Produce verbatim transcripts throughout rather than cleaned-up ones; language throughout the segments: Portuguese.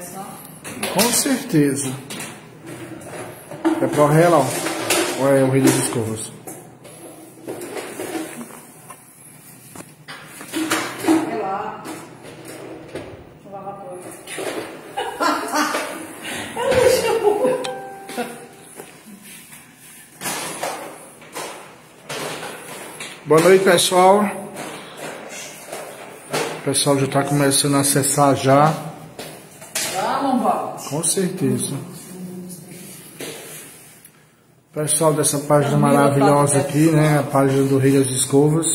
começar? Com certeza. É pro rela, ó. Ou é o rei das escovas? Sei lá. Deixa eu lavar a coisa. Boa noite, pessoal. O pessoal já está começando a acessar já. Tá, Lombardo? Com certeza. Pessoal dessa página maravilhosa aqui, né? A página do Rei das Escovas.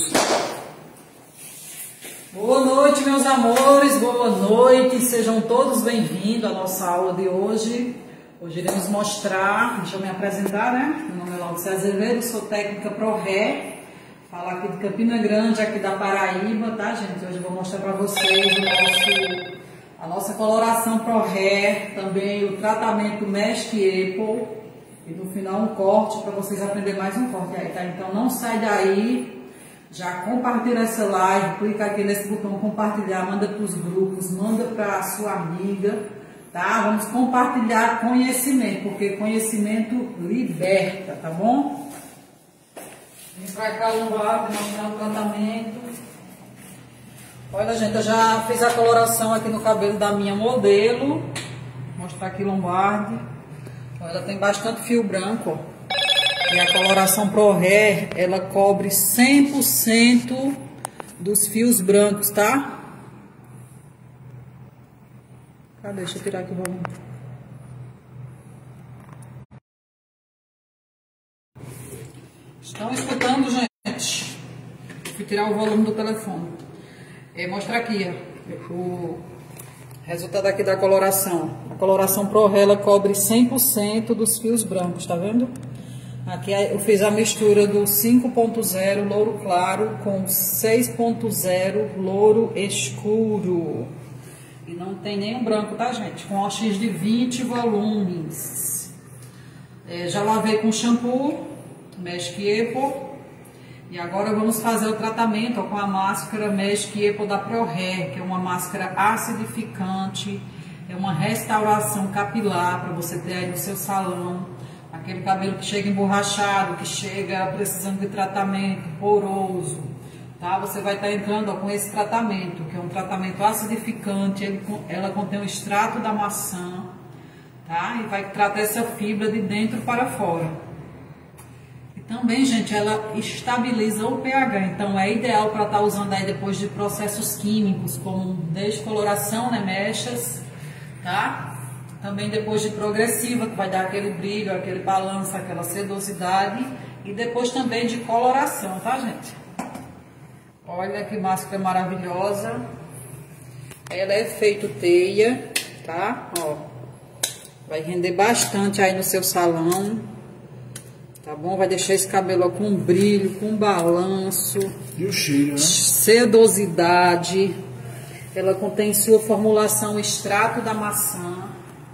Boa noite, meus amores. Boa noite. Sejam todos bem-vindos à nossa aula de hoje. Hoje iremos mostrar, deixa eu me apresentar, né? Meu nome é Laudicea Azevedo, sou técnica ProRé. Falar aqui de Campina Grande, aqui da Paraíba, tá, gente? Hoje eu vou mostrar para vocês o nosso, a nossa coloração ProRé, também o tratamento Mask Apple e no final um corte para vocês aprenderem mais um corte aí, tá? Então não sai daí, já compartilha essa live, clica aqui nesse botão compartilhar, manda para os grupos, manda para a sua amiga, tá? Vamos compartilhar conhecimento, porque conhecimento liberta, tá bom? Vem pra cá, Lombardo, mostrar o tratamento. Olha, gente, eu já fiz a coloração aqui no cabelo da minha modelo. Vou mostrar aqui, Lombardi. Ela tem bastante fio branco, ó. E a coloração ProRé, ela cobre cem por cento dos fios brancos, tá? Cadê? Deixa eu tirar aqui o volume. Estão escutando, gente? Fui tirar o volume do telefone. É, mostrar aqui, ó, o resultado aqui da coloração. A coloração ProRé, ela cobre cem por cento dos fios brancos, tá vendo? Aqui eu fiz a mistura do cinco ponto zero louro claro com seis ponto zero louro escuro. E não tem nenhum branco, tá, gente? Com O X de vinte volumes. É, já lavei com shampoo Mask Apple. E agora vamos fazer o tratamento ó, com a máscara Mask Apple da ProRé, que é uma máscara acidificante, é uma restauração capilar para você ter aí no seu salão, aquele cabelo que chega emborrachado, que chega precisando de tratamento, poroso, tá? Você vai estar entrando ó, com esse tratamento, que é um tratamento acidificante, ele, ela contém o extrato da maçã, tá? E vai tratar essa fibra de dentro para fora. Também, gente, ela estabiliza o pH, então é ideal para estar usando aí depois de processos químicos, como descoloração, né, mechas, tá? Também depois de progressiva, que vai dar aquele brilho, aquele balanço, aquela sedosidade, e depois também de coloração, tá, gente? Olha que máscara maravilhosa. Ela é feito teia, tá? Ó, vai render bastante aí no seu salão. Tá bom? Vai deixar esse cabelo ó, com brilho, com balanço. E o cheiro, né? Sedosidade. Ela contém em sua formulação extrato da maçã.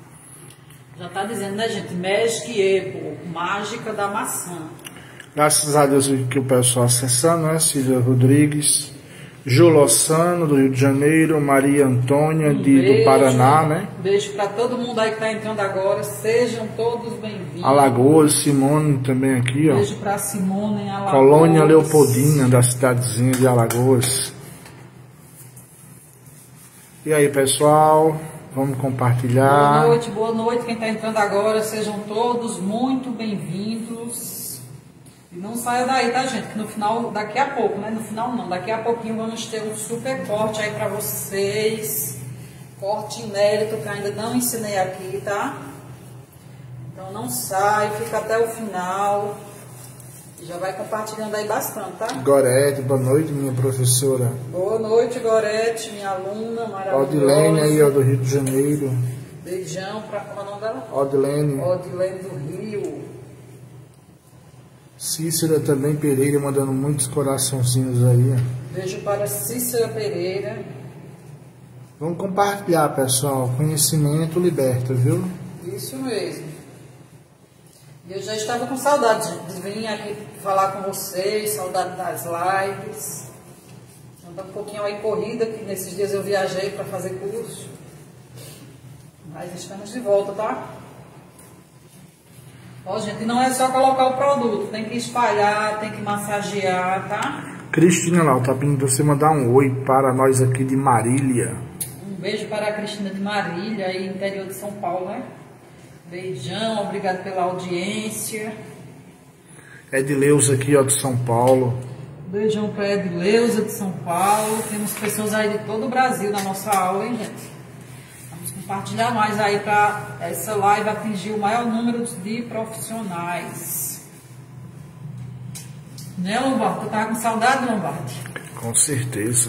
Já tá dizendo, né, gente? Mask Apple, mágica da maçã. Graças a Deus que o pessoal acessando, né? Cida Rodrigues, Ju Lossano, do Rio de Janeiro, Maria Antônia, um de, beijo, do Paraná, né? Beijo para todo mundo aí que tá entrando agora. Sejam todos bem-vindos. Alagoas, Simone também aqui, ó. Beijo para Simone em Alagoas. Colônia Leopoldina, da cidadezinha de Alagoas. E aí, pessoal, vamos compartilhar. Boa noite, boa noite. Quem tá entrando agora, sejam todos muito bem-vindos. E não saia daí, tá, gente? Que no final, daqui a pouco, né? No final não, daqui a pouquinho vamos ter um super corte aí pra vocês. Corte inédito que ainda não ensinei aqui, tá? Então não sai, fica até o final. E já vai compartilhando aí bastante, tá? Gorete, boa noite, minha professora. Boa noite, Gorete, minha aluna maravilhosa. Odilene aí, ó, do Rio de Janeiro. Beijão pra... Como é o nome dela? Odilene. Odilene do Rio. Cícera também Pereira, mandando muitos coraçãozinhos aí. Beijo para Cícera Pereira. Vamos compartilhar, pessoal. Conhecimento liberta, viu? Isso mesmo. E eu já estava com saudade de vir aqui falar com vocês, saudade das lives. Anda um pouquinho aí corrida, que nesses dias eu viajei para fazer curso. Mas estamos de volta, tá? Ó, gente, não é só colocar o produto, tem que espalhar, tem que massagear, tá? Cristina Lau, tá pedindo você mandar um oi para nós aqui de Marília. Um beijo para a Cristina de Marília, aí interior de São Paulo, né? Beijão, obrigado pela audiência. Edileuza aqui, ó, de São Paulo. Beijão para Edileuza de São Paulo. Temos pessoas aí de todo o Brasil na nossa aula, hein, gente? Vamos compartilhar mais aí para essa live atingir o maior número de profissionais. Né, Lombardi? Tu tava com saudade, Lombardi? Com certeza.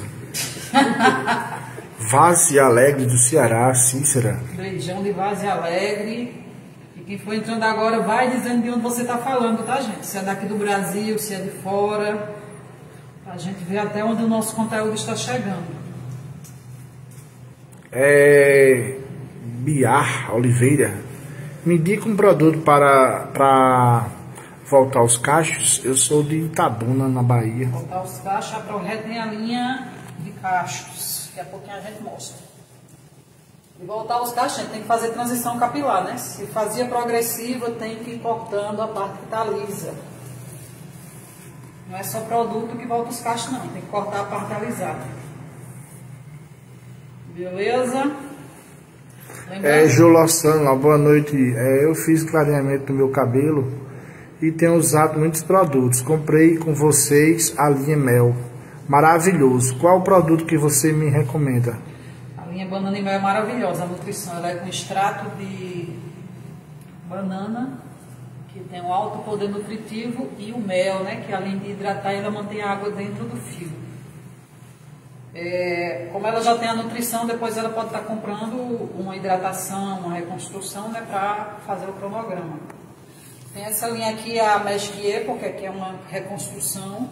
Vaze Alegre do Ceará, Cícera. Beijão de Vaze Alegre. E quem for entrando agora, vai dizendo de onde você está falando, tá, gente? Se é daqui do Brasil, se é de fora. Pra gente ver até onde o nosso conteúdo está chegando. É... Biar Oliveira. Me indica um produto para... para... voltar aos cachos. Eu sou de Itabuna, na Bahia. Voltar aos cachos, a ProRé tem a linha de cachos. Daqui a pouquinho a gente mostra. E voltar aos cachos, a gente tem que fazer transição capilar, né? Se fazia progressiva, tem que ir cortando a parte que está lisa. Não é só produto que volta os cachos, não. Tem que cortar a parte alisada. Beleza? Lembrando... É, Jolossano, boa noite. É, eu fiz clareamento no meu cabelo e tenho usado muitos produtos. Comprei com vocês a linha Mel. Maravilhoso. Qual o produto que você me recomenda? A linha Banana e Mel é maravilhosa. A nutrição ela é com extrato de banana, que tem um alto poder nutritivo, e o mel, né, que além de hidratar, ela mantém a água dentro do fio. É, como ela já tem a nutrição, depois ela pode estar comprando uma hidratação, uma reconstrução, né, para fazer o cronograma. Tem essa linha aqui, a Mesquier, porque aqui é uma reconstrução,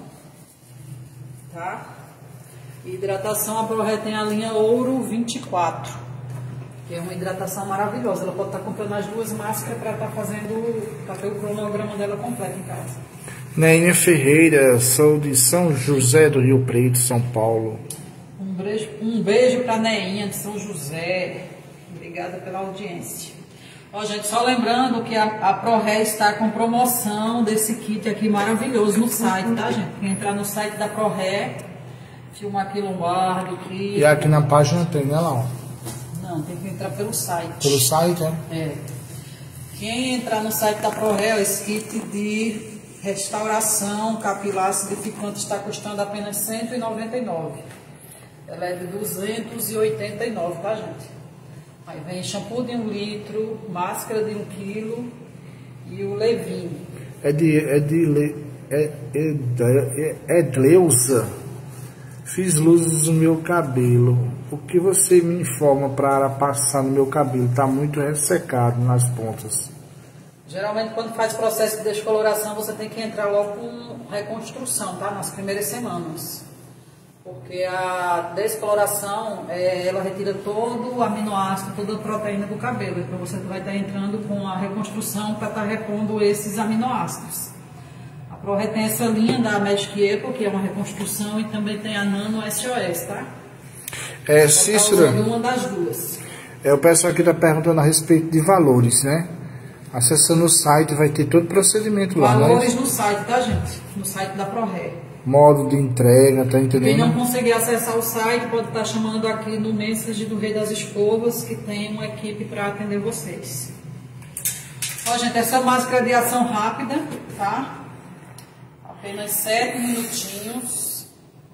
tá? E hidratação, a ProRé tem a linha Ouro vinte e quatro, que é uma hidratação maravilhosa. Ela pode estar comprando as duas máscaras para estar fazendo, para ter o cronograma dela completo em casa. Neinha Ferreira, sou de São José do Rio Preto, São Paulo. Um beijo, um beijo para a Neinha de São José. Obrigada pela audiência. Ó, gente, só lembrando que a, a ProRé está com promoção desse kit aqui maravilhoso no site, tá, gente? Quem entrar no site da ProRé, filmar aqui Lombardi, aqui. E aqui na página tem, né, Lau? Não, tem que entrar pelo site. Pelo site, é? É. Quem entrar no site da ProRé, esse kit de restauração capilar acidificante está custando apenas cento e noventa e nove reais. Ela é de duzentos e oitenta e nove reais, tá, gente? Aí vem shampoo de um litro, máscara de um quilo e o Levin. É de... é de... Le, é, é, é, é Edleuza. Fiz luzes no meu cabelo. O que você me informa para passar no meu cabelo? Está muito ressecado nas pontas. Geralmente, quando faz processo de descoloração, você tem que entrar logo com reconstrução, tá? Nas primeiras semanas. Porque a descoloração, é, ela retira todo o aminoácido, toda a proteína do cabelo. Então, você vai estar entrando com a reconstrução para estar repondo esses aminoácidos. A ProRé tem essa linha da Mesquier, que é uma reconstrução, e também tem a Nano S O S, tá? É, Cícera, uma das duas. É, o pessoal aqui está perguntando a respeito de valores, né? Acessando o site vai ter todo o procedimento lá, né? Valores no site, tá, gente? No site da ProRé. Modo de entrega, tá entendendo? Quem não conseguir acessar o site pode estar chamando aqui no Message do Rei das Escovas, que tem uma equipe para atender vocês. Ó, gente, essa máscara de ação rápida, tá? Apenas sete minutinhos.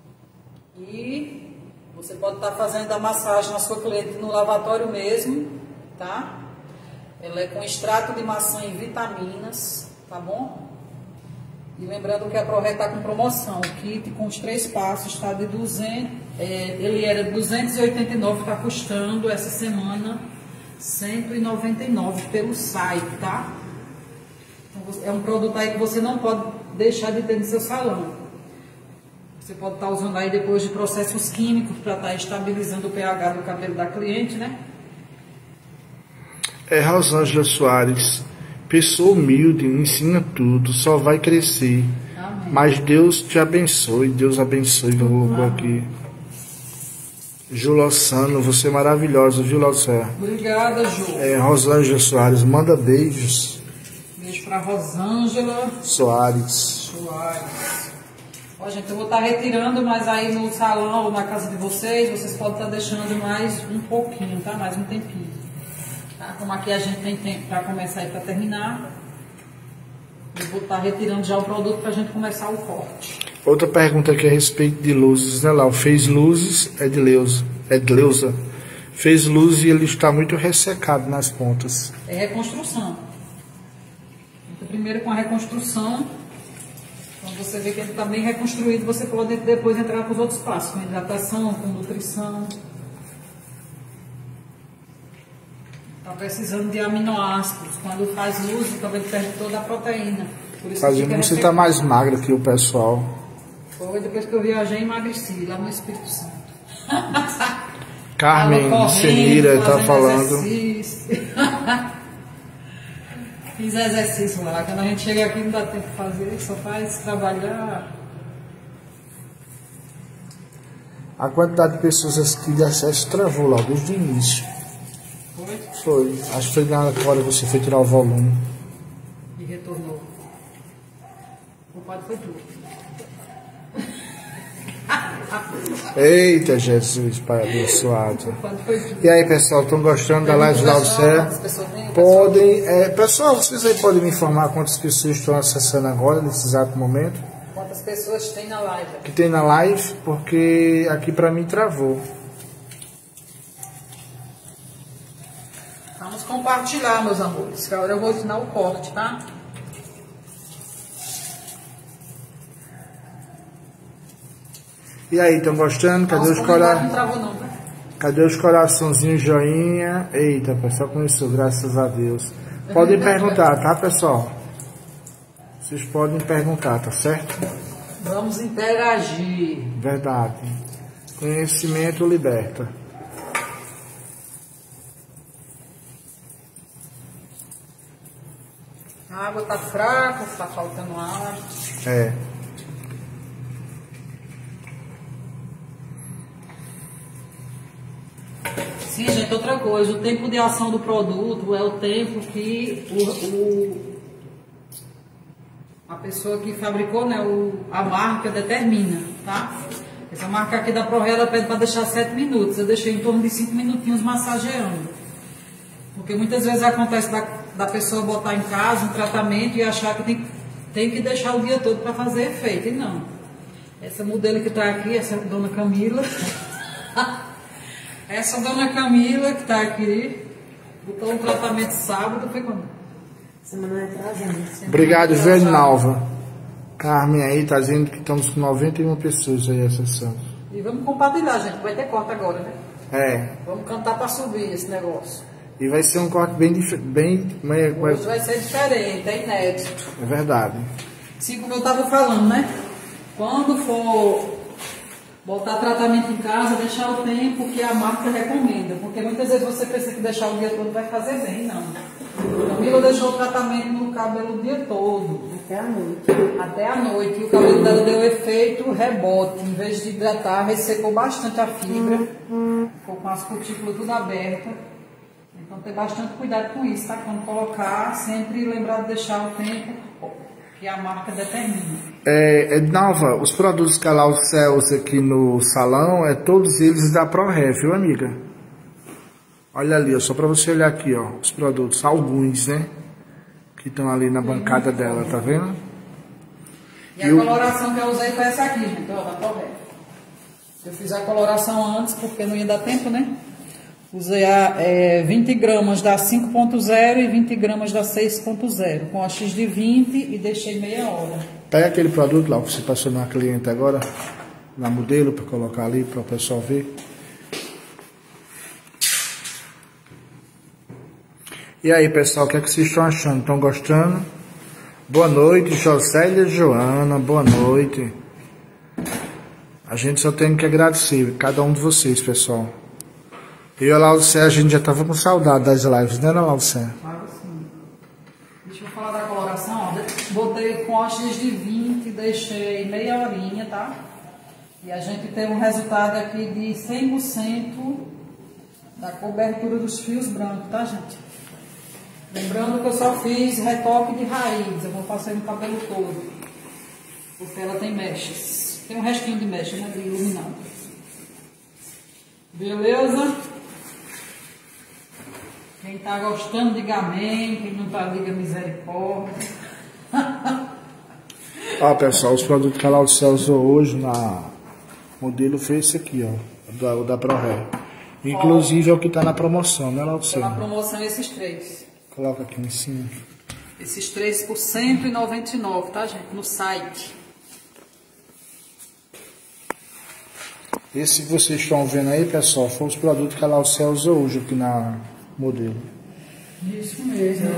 E você pode estar fazendo a massagem na sua cliente no lavatório mesmo, tá? Ela é com extrato de maçã e vitaminas, tá bom? E lembrando que a ProRé está com promoção. O kit com os três passos está de duzentos, é, ele era de duzentos e oitenta e nove reais, está custando essa semana cento e noventa e nove reais pelo site, tá? Então, é um produto aí que você não pode deixar de ter no seu salão. Você pode estar usando aí depois de processos químicos para estar estabilizando o pH do cabelo da cliente, né? É, Rosângela Soares, pessoa humilde, ensina tudo, só vai crescer. Amém. Mas Deus te abençoe, Deus abençoe, que eu colocou aqui. Julossano, você é maravilhosa, viu, Laucé? Obrigada, Ju. É, Rosângela Soares, manda beijos. Beijo pra Rosângela Soares. Soares. Ó, gente, eu vou estar retirando, mas aí no salão ou na casa de vocês, vocês podem estar deixando mais um pouquinho, tá? Mais um tempinho. Tá? Como aqui a gente tem tempo para começar e para terminar, eu vou estar retirando já o produto para a gente começar o corte. Outra pergunta aqui a respeito de luzes, né, Lau? Fez luzes, é de Leusa. É de Leusa. Fez luzes e ele está muito ressecado nas pontas. É reconstrução. Então, primeiro com a reconstrução, quando você vê que ele está bem reconstruído, você pode depois entrar com os outros passos, com hidratação, com nutrição. Está precisando de aminoácidos. Quando faz luz, o cabelo perde toda a proteína. Por isso Fazendo você está mais magro que o pessoal. Foi depois que eu viajei e emagreci, lá no Espírito Santo. Carmen Senira está falando. Exercício. Fiz exercício lá. Quando a gente chega aqui não dá tempo de fazer, só faz trabalhar. A quantidade de pessoas assistindo de acesso travou lá desde o início. Foi? Foi. Acho que foi na hora que você foi tirar o volume. E retornou. O padre foi tudo. Eita Jesus, Pai abençoado. O padre foi tudo. E aí, pessoal, estão gostando da live da Laucé? Podem, é, pessoal, vocês aí podem me informar quantas pessoas estão acessando agora, nesse exato momento? Quantas pessoas tem na live? Que tem na live, porque aqui pra mim travou. Vamos compartilhar, meus amores, que agora eu vou ensinar o corte, tá? E aí, estão gostando? Cadê os corações? Tá? Cadê os coraçãozinhos, joinha? Eita, pessoal começou, graças a Deus. Podem perguntar, tá, pessoal? Vocês podem perguntar, tá certo? Vamos interagir. Verdade. Conhecimento liberta. A água tá fraca, tá faltando água. É. Sim, gente, outra coisa, o tempo de ação do produto é o tempo que o, o, a pessoa que fabricou, né, o, a marca determina, tá? Essa marca aqui da ProRela pede para deixar sete minutos, eu deixei em torno de cinco minutinhos massageando. Porque muitas vezes acontece da, da pessoa botar em casa um tratamento e achar que tem, tem que deixar o dia todo para fazer efeito, e não. Essa modelo que está aqui, essa dona Camila... Essa dona Camila que está aqui, botou um tratamento sábado, foi quando? Semana atrasada. Obrigado, velho Nalva. Carmen aí tá dizendo que estamos com noventa e uma pessoas aí acessando. E vamos compartilhar, gente, vai ter corte agora, né? É. Vamos cantar para subir esse negócio. E vai ser um corte bem diferente. Bem, Hoje vai ser diferente, é inédito. É verdade. Assim como eu estava falando, né? Quando for botar tratamento em casa, deixar o tempo que a marca recomenda. Porque muitas vezes você pensa que deixar o dia todo vai fazer bem, não. A Camila deixou o tratamento no cabelo o dia todo. Até a noite. Até a noite. E o cabelo dela deu efeito rebote. Em vez de hidratar, ressecou bastante a fibra. Ficou com as cutículas tudo abertas. Então tem bastante cuidado com isso, tá? Quando colocar, sempre lembrar de deixar o tempo que a marca determina. É, Ednalva, os produtos que a Laucé usa aqui no salão, é todos eles da ProRé, viu, amiga? Olha ali, ó, só para você olhar aqui, ó, os produtos, alguns, né? Que estão ali na bancada dela, tá vendo? E, e a o... coloração que eu usei foi essa aqui, gente, ó, da ProRé. Eu fiz a coloração antes porque não ia dar tempo, né? Usei a, é, vinte gramas da cinco ponto zero e vinte gramas da seis ponto zero, com a X de vinte e deixei meia hora. Pega aquele produto lá que você passou na cliente agora, na modelo, para colocar ali, para o pessoal ver. E aí, pessoal, o que é que vocês estão achando? Estão gostando? Boa noite, Josélia Joana, boa noite. A gente só tem que agradecer cada um de vocês, pessoal. Eu e a Laucé, a gente já estava com saudade das lives, né, Laucé? Claro, sim. Deixa eu falar da coloração, ó. Botei com a X de vinte, deixei meia horinha, tá? E a gente tem um resultado aqui de cem por cento da cobertura dos fios brancos, tá, gente? Lembrando que eu só fiz retoque de raiz, eu vou fazer no cabelo todo, porque ela tem mechas. Tem um restinho de mecha, né, de iluminado. Beleza? Quem tá gostando, diga amém. Quem não tá, diga misericórdia. Ó, pessoal, os produtos que a Laudicea usou hoje na modelo foi esse aqui, ó, da, o da ProRé. Inclusive ó, é o que tá na promoção, né, Laudicea? Tá na promoção esses três. Coloca aqui em cima. Esses três por cento e noventa e nove, tá, gente? No site. Esse que vocês estão vendo aí, pessoal, foram os produtos que a Laudicea usou hoje aqui na modelo. Isso mesmo.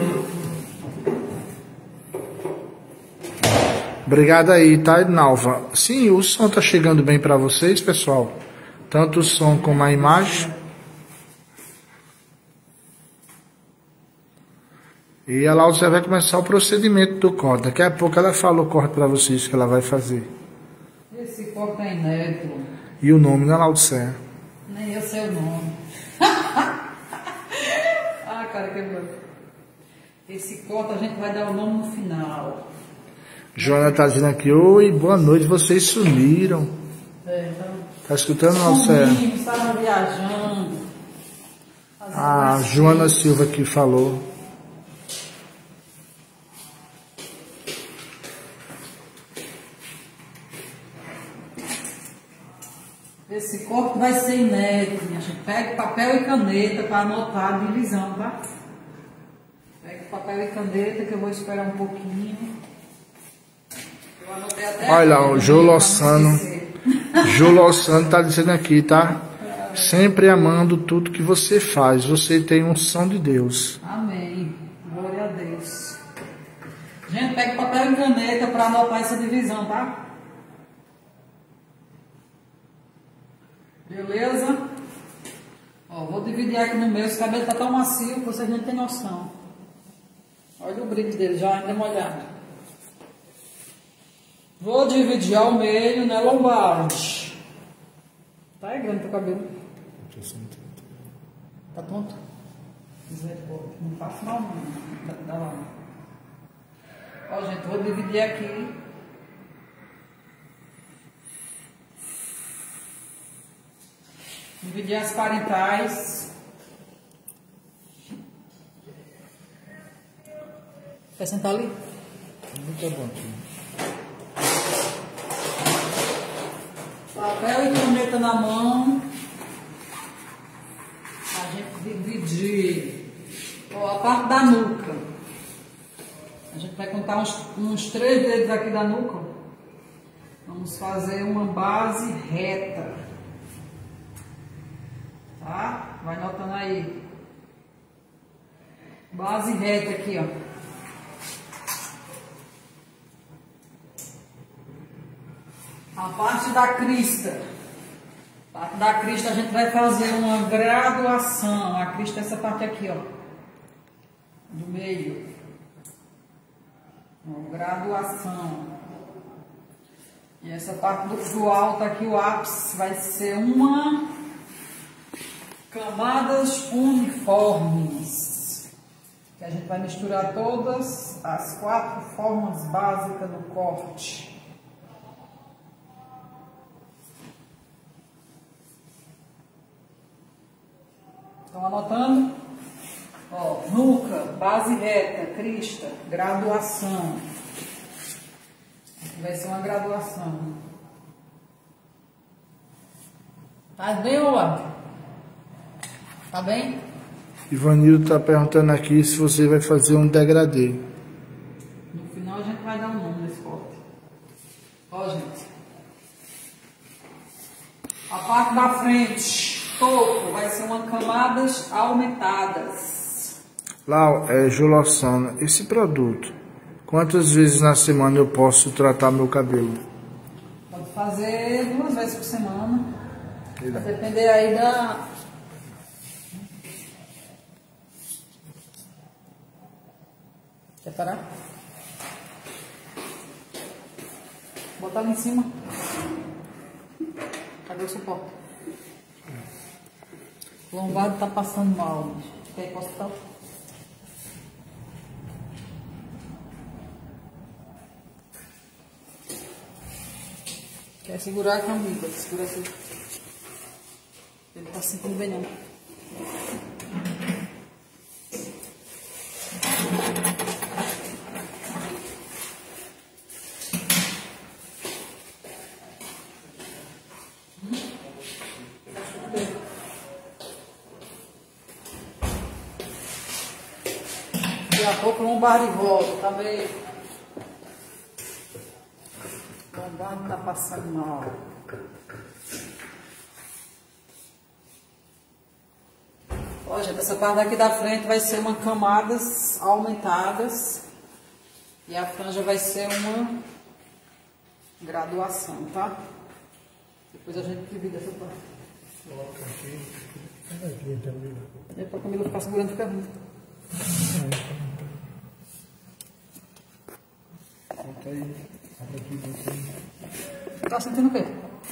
Obrigado aí, tá, Nalva? Sim, o som tá chegando bem para vocês, pessoal? Tanto o som como a imagem. E a Laudicea vai começar o procedimento do corte. Daqui a pouco ela fala o corte para vocês que ela vai fazer. Esse corte é inédito. E o nome da Laudicea? Nem eu sei o nome. Ah, cara, que bom. Esse corte a gente vai dar o nome no final. Joana tá dizendo aqui, oi, boa noite, vocês sumiram. É, então... Tá escutando, Laudicea? Sumimos, estavam viajando. A Joana Silva aqui falou. Esse corte vai ser inédito, minha gente. Pega papel e caneta para anotar a divisão, tá? Pega papel e caneta que eu vou esperar um pouquinho. Eu anotei até. Olha lá, o Jô Lossano. Jô Lossano tá dizendo aqui, tá? Sempre amando tudo que você faz. Você tem unção de Deus. Amém. Glória a Deus. Gente, pega papel e caneta para anotar essa divisão, tá? Beleza? Ó, vou dividir aqui no meu. Esse cabelo tá tão macio que vocês nem têm noção. Olha o brilho dele, já ainda molhado. Vou dividir ao meio, né, lombarde. Tá grande teu cabelo. Tá tonto? Não faço mal, não. Dá lá. Ó, gente, vou dividir aqui. Dividir as parentais. Quer sentar ali? Muito bom. Papel e caneta na mão. A gente dividir. Ó, a parte da nuca. A gente vai contar uns, uns três dedos aqui da nuca. Vamos fazer uma base reta. Tá? Vai notando aí. Base reta aqui, ó. A parte da crista. A parte da crista a gente vai fazer uma graduação. A crista é essa parte aqui, ó. Do meio. Uma graduação. E essa parte do, do alto aqui, o ápice, vai ser uma... camadas uniformes, que a gente vai misturar todas as quatro formas básicas do corte. Estão anotando? Ó, nuca, base reta, crista, graduação. Aqui vai ser uma graduação. Tá bem, Olá? Tá bem? Ivanildo tá perguntando aqui se você vai fazer um degradê. No final a gente vai dar um nome nesse corte. Ó, gente. A parte da frente, topo, vai ser uma camadas aumentadas. Lau, é Julossana, esse produto, quantas vezes na semana eu posso tratar meu cabelo? Pode fazer duas vezes por semana. Vai depender aí da... Quer parar? Botar ali em cima. Cadê o suporte? O lombar tá passando mal. Quer ir para o hospital? Quer segurar a camisa? Segura aqui. Ele tá sentindo bem não. Daqui a pouco o lombar de volta, tá meio... O lombar tá passando mal. Ó, gente, essa parte daqui da frente vai ser uma camadas aumentadas e a franja vai ser uma graduação, tá? Depois a gente divide essa parte. Coloca aqui. Aqui também. É pra Camila ficar segurando, fica ruim. Bota aí. Bota aqui, bota aí. Tá sentindo o quê?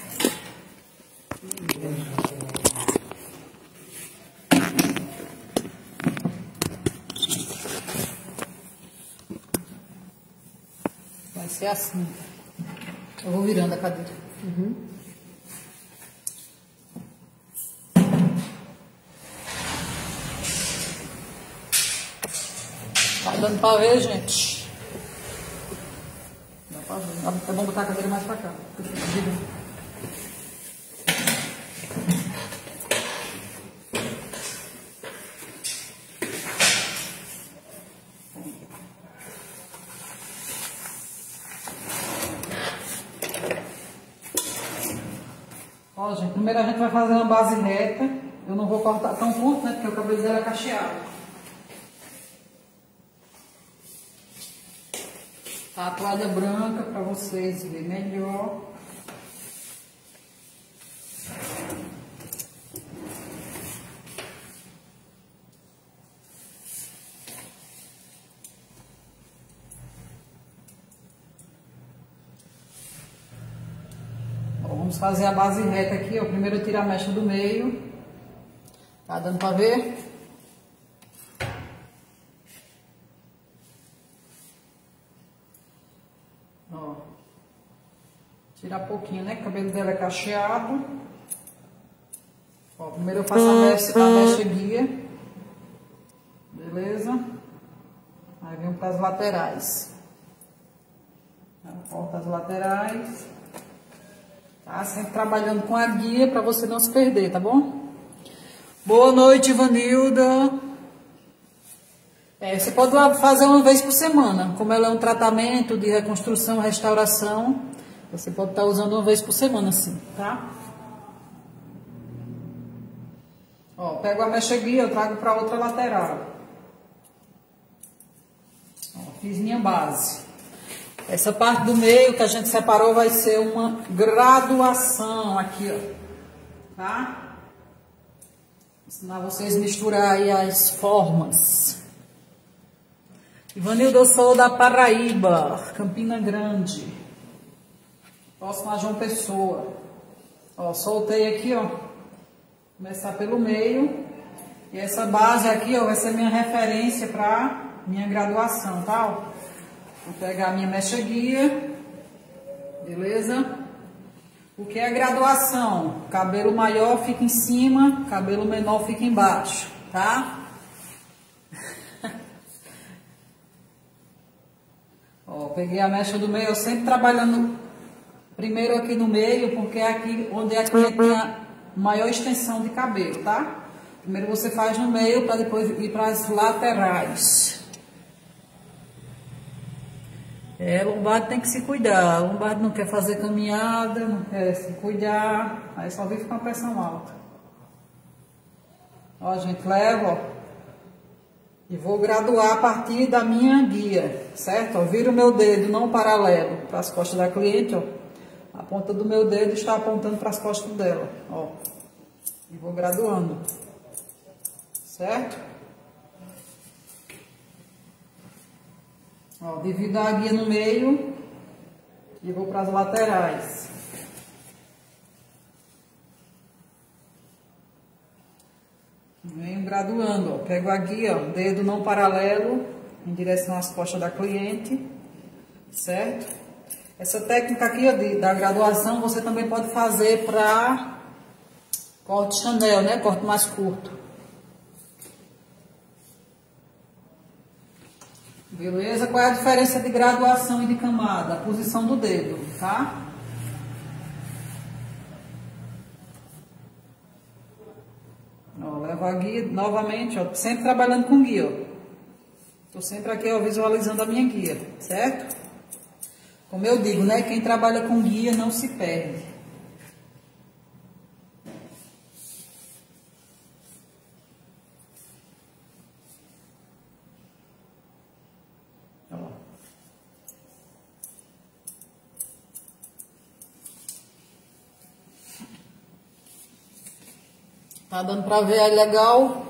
Vai ser assim. Eu vou virando a cadeira. Uhum. Tá dando pra ver, gente? Dá pra ver. É bom botar a cadeira mais pra cá. Ó, gente, primeiro a gente vai fazer uma base reta. Eu não vou cortar tão curto, né? Porque o cabelo dela é cacheado. A toalha branca para vocês verem melhor. Bom, vamos fazer a base reta aqui, ó. Primeiro eu tiro a mecha do meio. Tá dando para ver? Ó, tirar pouquinho, né? O cabelo dela é cacheado. Ó, primeiro eu faço a mecha, a mecha guia. Beleza? Aí venho para as laterais. Corta as laterais. Tá? Sempre trabalhando com a guia para você não se perder, tá bom? Boa noite, Ivanilda. É, você pode fazer uma vez por semana. Como ela é um tratamento de reconstrução, restauração, você pode estar usando uma vez por semana, sim, tá? Ó, pego a mecha guia, eu trago para outra lateral. Ó, fiz minha base. Essa parte do meio que a gente separou vai ser uma graduação aqui, ó. Tá? Ensinar vocês a misturar aí as formas. Ivanilda, eu sou da Paraíba, Campina Grande. Próximo a João Pessoa. Ó, soltei aqui, ó. Começar pelo meio. E essa base aqui, ó, vai ser minha referência para minha graduação, tá? Ó, vou pegar a minha mecha guia. Beleza? O que é graduação? Cabelo maior fica em cima, cabelo menor fica embaixo, tá? Ó, peguei a mecha do meio, eu sempre trabalhando primeiro aqui no meio, porque é aqui onde é que tem a maior extensão de cabelo, tá? Primeiro você faz no meio para depois ir para as laterais. É, lombardo tem que se cuidar. Lombardo não quer fazer caminhada, não quer se cuidar, aí só vive com a pressão alta. Ó, gente, levo, ó, e vou graduar a partir da minha guia, certo? Ó, viro o meu dedo não paralelo para as costas da cliente, ó. A ponta do meu dedo está apontando para as costas dela, ó. E vou graduando, certo? Ó, divido a guia no meio e vou para as laterais. graduando, ó. Pego a guia, ó, dedo não paralelo, em direção às costas da cliente, certo? Essa técnica aqui, ó, de, da graduação, você também pode fazer para corte Chanel, né? Corte mais curto. Beleza? Qual é a diferença de graduação e de camada? A posição do dedo, tá? Ó, levo a guia novamente, ó, sempre trabalhando com guia, ó. Tô sempre aqui, ó, visualizando a minha guia, certo? Como eu digo, né? Quem trabalha com guia não se perde. Ó. Tá dando pra ver aí legal?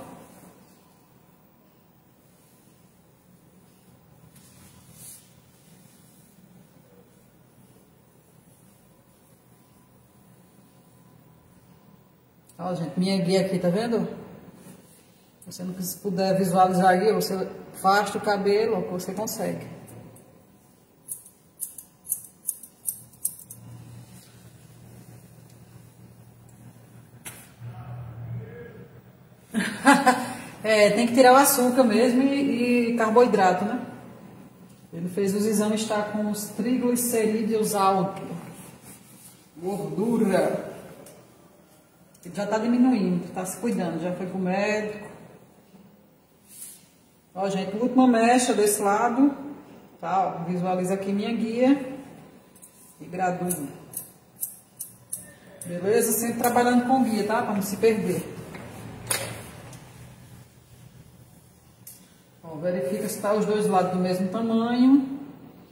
Ó, gente, minha guia aqui, tá vendo? Você não puder visualizar a guia, você afasta o cabelo, ó, você consegue. É, tem que tirar o açúcar mesmo e, e carboidrato, né? Ele fez os exames, está com os triglicerídeos altos, gordura. Ele já está diminuindo, está se cuidando, já foi pro médico. Ó, gente, última mecha desse lado, tá? Ó, visualiza aqui minha guia e graduo. Beleza? Sempre trabalhando com guia, tá? Para não se perder. Ó, verifica se está os dois lados do mesmo tamanho.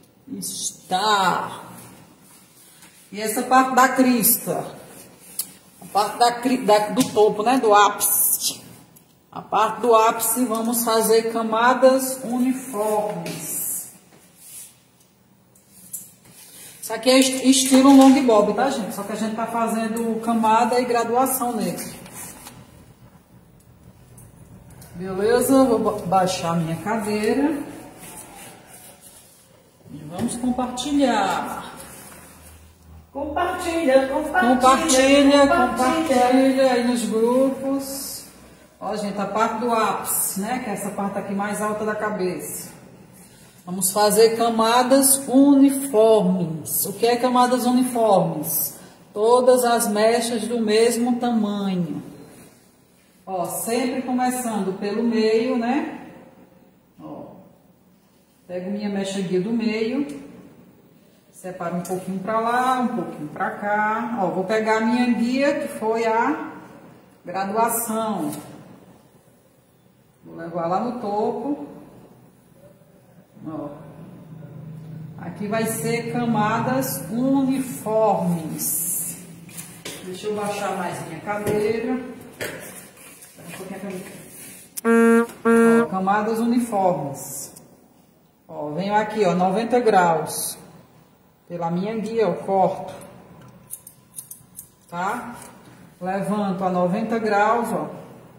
Está. E essa parte da crista. A parte da, da, do topo, né? Do ápice. A parte do ápice, vamos fazer camadas uniformes. Isso aqui é estilo long bob, tá, gente? Só que a gente tá fazendo camada e graduação nele. Beleza? Vou baixar minha cadeira. E vamos compartilhar. Compartilha, compartilha, Compartilha, compartilha aí nos grupos. Ó, gente, a parte do ápice, né? Que é essa parte aqui mais alta da cabeça. Vamos fazer camadas uniformes. O que é camadas uniformes? Todas as mechas do mesmo tamanho. Ó, sempre começando pelo meio, né? Ó, pego minha mecha guia do meio. Separo um pouquinho para lá, um pouquinho para cá. Ó, vou pegar a minha guia, que foi a graduação. Vou levar lá no topo. Ó. Aqui vai ser camadas uniformes. Deixa eu baixar mais minha cadeira. Um pouquinho pra mim. Ó, camadas uniformes. Ó, venho aqui, ó, noventa graus. Pela minha guia, eu corto, tá? Levanto a noventa graus, ó.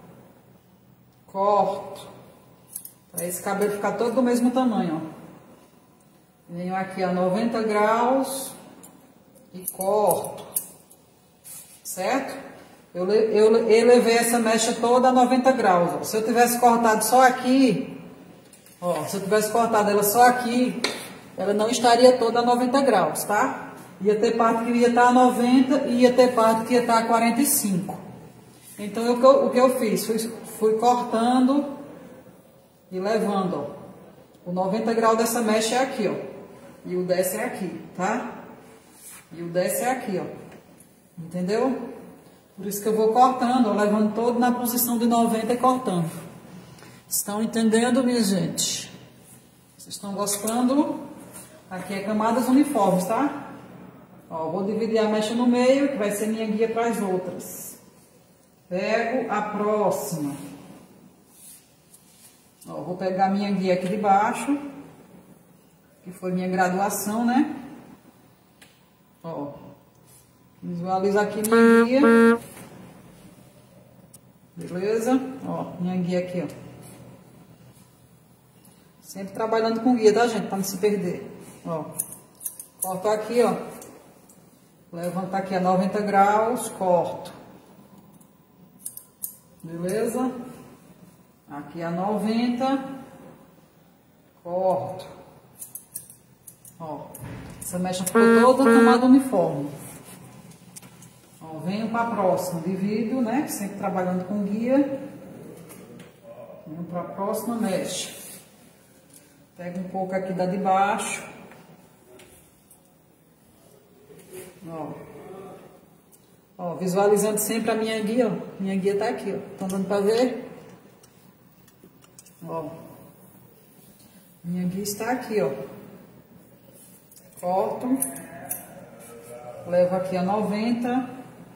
Corto. Para esse cabelo ficar todo do mesmo tamanho, ó. Venho aqui a noventa graus e corto. Certo? Eu, eu elevei essa mecha toda a noventa graus, ó. Se eu tivesse cortado só aqui, ó, se eu tivesse cortado ela só aqui, ela não estaria toda a noventa graus, tá? Ia ter parte que ia estar a noventa e ia ter parte que ia estar a quarenta e cinco. Então, eu, o que eu fiz? Fui, fui cortando e levando, ó. O noventa graus dessa mecha é aqui, ó. E o dez é aqui, tá? E o dez é aqui, ó. Entendeu? Por isso que eu vou cortando, ó, levando todo na posição de noventa e cortando. Estão entendendo, minha gente? Vocês estão gostando? Aqui é camadas uniformes, tá? Ó, vou dividir a mecha no meio, que vai ser minha guia para as outras. Pego a próxima. Ó, vou pegar minha guia aqui de baixo, que foi minha graduação, né? Ó, visualiza aqui minha guia. Beleza? Ó, minha guia aqui, ó. Sempre trabalhando com guia, tá, gente? Pra não se perder. Ó. Corto aqui, ó. Levanto aqui a noventa graus, corto. Beleza? Aqui a noventa. Corto. Ó. Essa mecha ficou toda camada uniforme. Ó, venho para a próxima, divido, né? Sempre trabalhando com guia. Venho para a próxima mecha. Pego um pouco aqui da de baixo. Ó. Ó, visualizando sempre a minha guia, ó. Minha guia tá aqui, ó. Tá dando para ver? Ó. Minha guia está aqui, ó. Corto. Levo aqui a noventa.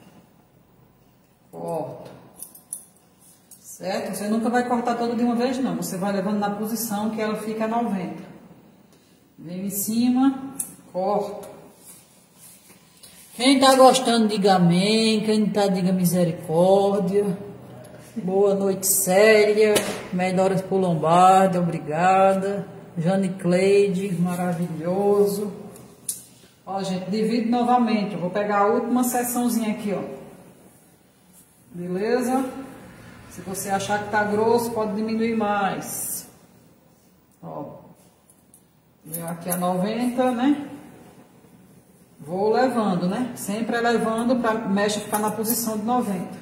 Corto. Certo? Você nunca vai cortar todo de uma vez, não. Você vai levando na posição que ela fica a noventa. Venho em cima, corto. Quem tá gostando, diga amém. Quem não tá, diga misericórdia. Boa noite, Célia. Melhoras pro Lombardi, obrigada. Jane Cleide, maravilhoso. Ó, gente, divido novamente. Eu vou pegar a última seçãozinha aqui, ó. Beleza? Se você achar que tá grosso, pode diminuir mais. Ó. Venho aqui a noventa, né? Vou levando, né? Sempre elevando para a mecha ficar na posição de noventa.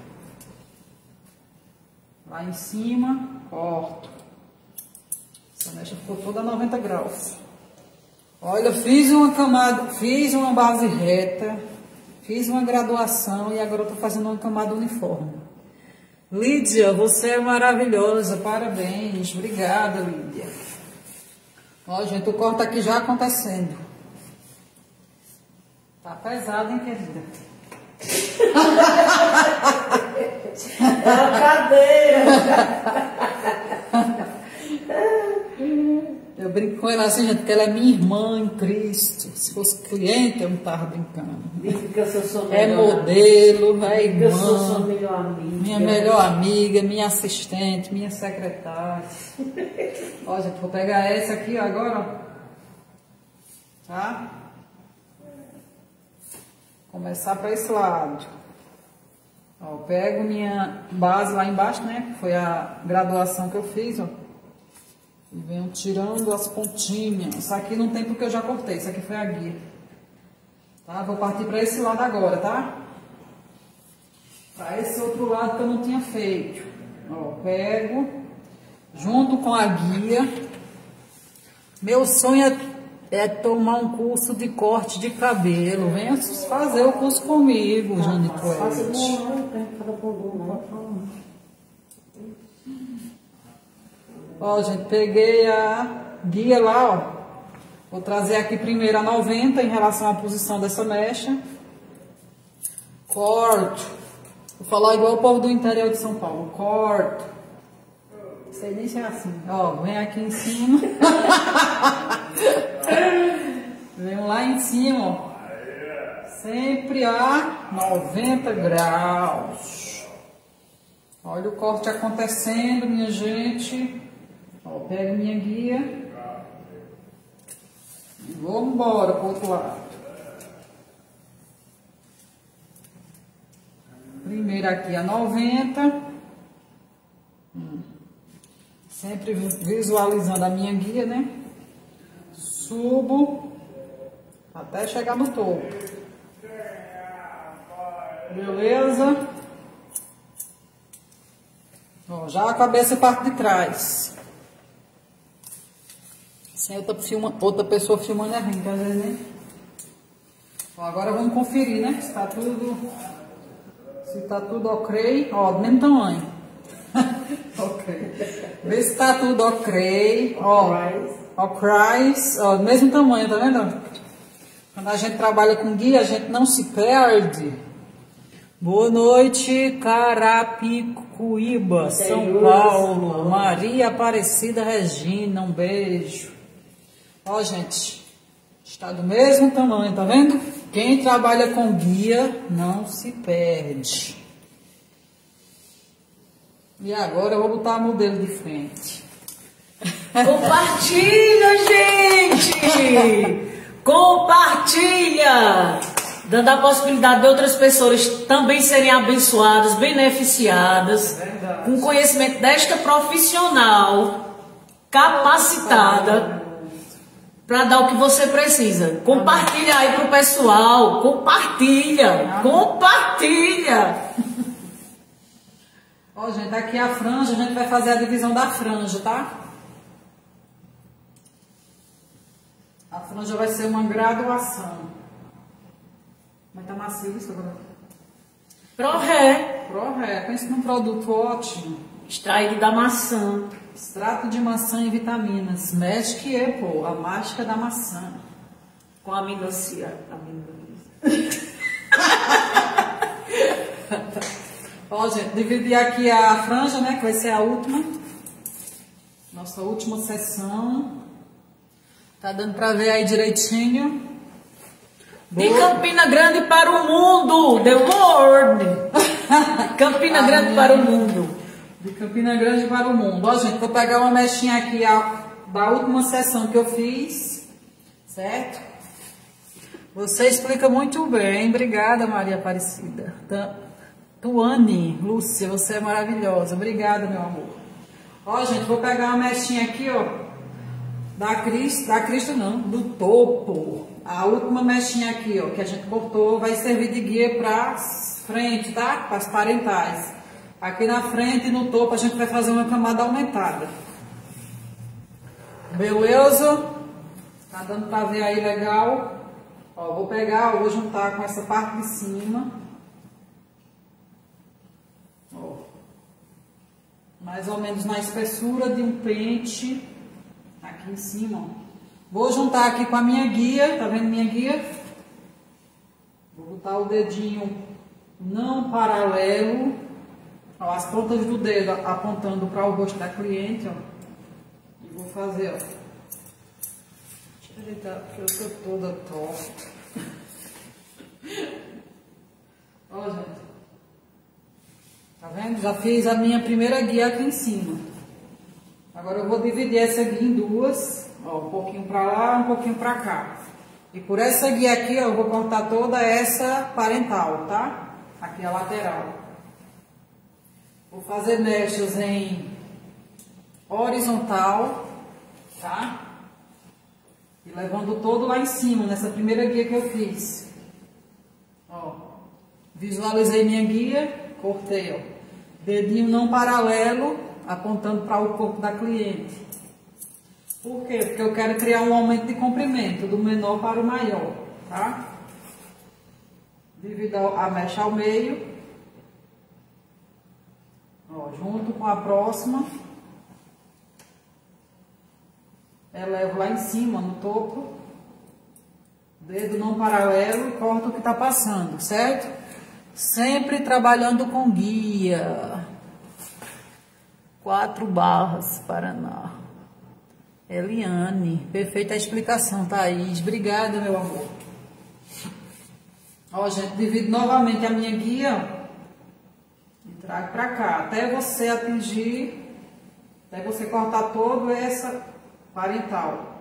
Lá em cima, corto. Essa mecha ficou toda a noventa graus. Olha, fiz uma camada, fiz uma base reta, fiz uma graduação e agora eu tô fazendo uma camada uniforme. Lídia, você é maravilhosa, parabéns. Obrigada, Lídia. Ó, gente, o corte aqui já acontecendo. Tá pesado, hein, querida? É uma cadeira. Eu brinco com ela assim, gente, porque ela é minha irmã em Cristo. Se fosse cliente, eu não tava brincando. Digo que eu sou sua É melhor modelo, é amiga. Eu sou sua irmã, melhor amiga. minha melhor amiga, minha assistente, minha secretária. Ó, gente, vou pegar essa aqui agora, ó. Tá? Começar para esse lado. Ó, pego minha base lá embaixo, né? Que foi a graduação que eu fiz, ó. E venho tirando as pontinhas. Isso aqui não tem porque eu já cortei. Isso aqui foi a guia. Tá? Vou partir para esse lado agora, tá? Para esse outro lado que eu não tinha feito. Ó, pego. Junto com a guia. Meu sonho é, é tomar um curso de corte de cabelo. Venha fazer o curso comigo, ah, Jane Cleide. Faça de um ano, tem cada pouco, não. Ó, gente, peguei a guia lá, ó. Vou trazer aqui primeiro a noventa em relação à posição dessa mecha. Corto. Vou falar igual o povo do interior de São Paulo. Corto. Não sei nem se é assim. Ó, vem aqui em cima. Venho lá em cima, ó. Sempre a noventa graus. Olha o corte acontecendo, minha gente. Ó, pego minha guia e vou embora pro outro lado. Primeiro aqui a noventa. Hum. Sempre visualizando a minha guia, né? Subo até chegar no topo. Beleza? Ó, já acabei essa parte de trás. Sem outra, filma, outra pessoa filmando a rinca, às vezes, né? Ó, agora vamos conferir, né? Se tá tudo, se tá tudo ok. Ó, do mesmo tamanho. Ok. Vê se tá tudo ok. Ó, ok. Ó, do mesmo tamanho, tá vendo? Quando a gente trabalha com guia, a gente não se perde. Boa noite, Carapicuíba, São Paulo. Maria Aparecida Regina, um beijo. Ó, gente, está do mesmo tamanho, tá vendo? Quem trabalha com guia não se perde. E agora eu vou botar a modelo de frente. Compartilha, gente! Compartilha! Dando a possibilidade de outras pessoas também serem abençoadas, beneficiadas, Verdade. com conhecimento desta profissional capacitada para dar o que você precisa. Compartilha aí pro pessoal, compartilha, compartilha. Ó, gente, aqui a franja, a gente vai fazer a divisão da franja, tá? A franja vai ser uma graduação. Mas tá macio isso agora? Pró-Ré, Pró-Ré, pensa num produto ótimo. extraído da maçã. Extrato de maçã e vitaminas. Magic Apple, a mágica da maçã. Com aminocia. aminocia. Ó, gente, dividir aqui a franja, né? Que vai ser a última. Nossa última sessão. Tá dando pra ver aí direitinho. De Campina Grande para o mundo, the world. Campina Grande para o mundo. De Campina Grande para o mundo. Ó, gente, vou pegar uma mechinha aqui a, da última sessão que eu fiz, certo? Você explica muito bem. Obrigada, Maria Aparecida. Tuane, Lúcia, você é maravilhosa. Obrigada, meu amor. Ó, gente, vou pegar uma mechinha aqui, ó. Da Cristo, da Cristo não, do topo. A última mechinha aqui, ó, que a gente cortou, vai servir de guia para frente, tá? Para as parentais. Aqui na frente e no topo a gente vai fazer uma camada aumentada. Beleza? Tá dando para ver aí legal? Ó, vou pegar, vou juntar com essa parte de cima. Ó. Mais ou menos na espessura de um pente. Aqui em cima, ó. Vou juntar aqui com a minha guia, tá vendo minha guia? Vou botar o dedinho não paralelo, ó, as pontas do dedo apontando para o rosto da cliente, ó. E vou fazer, ó. Deixa eu ajeitar, porque eu tô toda torta. Ó, gente. Tá vendo? Já fiz a minha primeira guia aqui em cima. Agora eu vou dividir essa guia em duas, ó, um pouquinho para lá, um pouquinho para cá. E por essa guia aqui, ó, eu vou cortar toda essa parental, tá? Aqui a lateral. Vou fazer mechas em horizontal, tá? E levando todo lá em cima, nessa primeira guia que eu fiz. Ó, visualizei minha guia, cortei, ó. Dedinho não paralelo, apontando para o corpo da cliente. Por quê? Porque eu quero criar um aumento de comprimento, do menor para o maior, tá? Divido a mecha ao meio. Ó, junto com a próxima. Elevo lá em cima, no topo. Dedo não paralelo e corto o que está passando, certo? Sempre trabalhando com guia. Quatro barras, Paraná. Eliane, perfeita a explicação, Thaís. Obrigada, meu amor. Ó, gente, divido novamente a minha guia e trago para cá, até você atingir, até você cortar toda essa parental.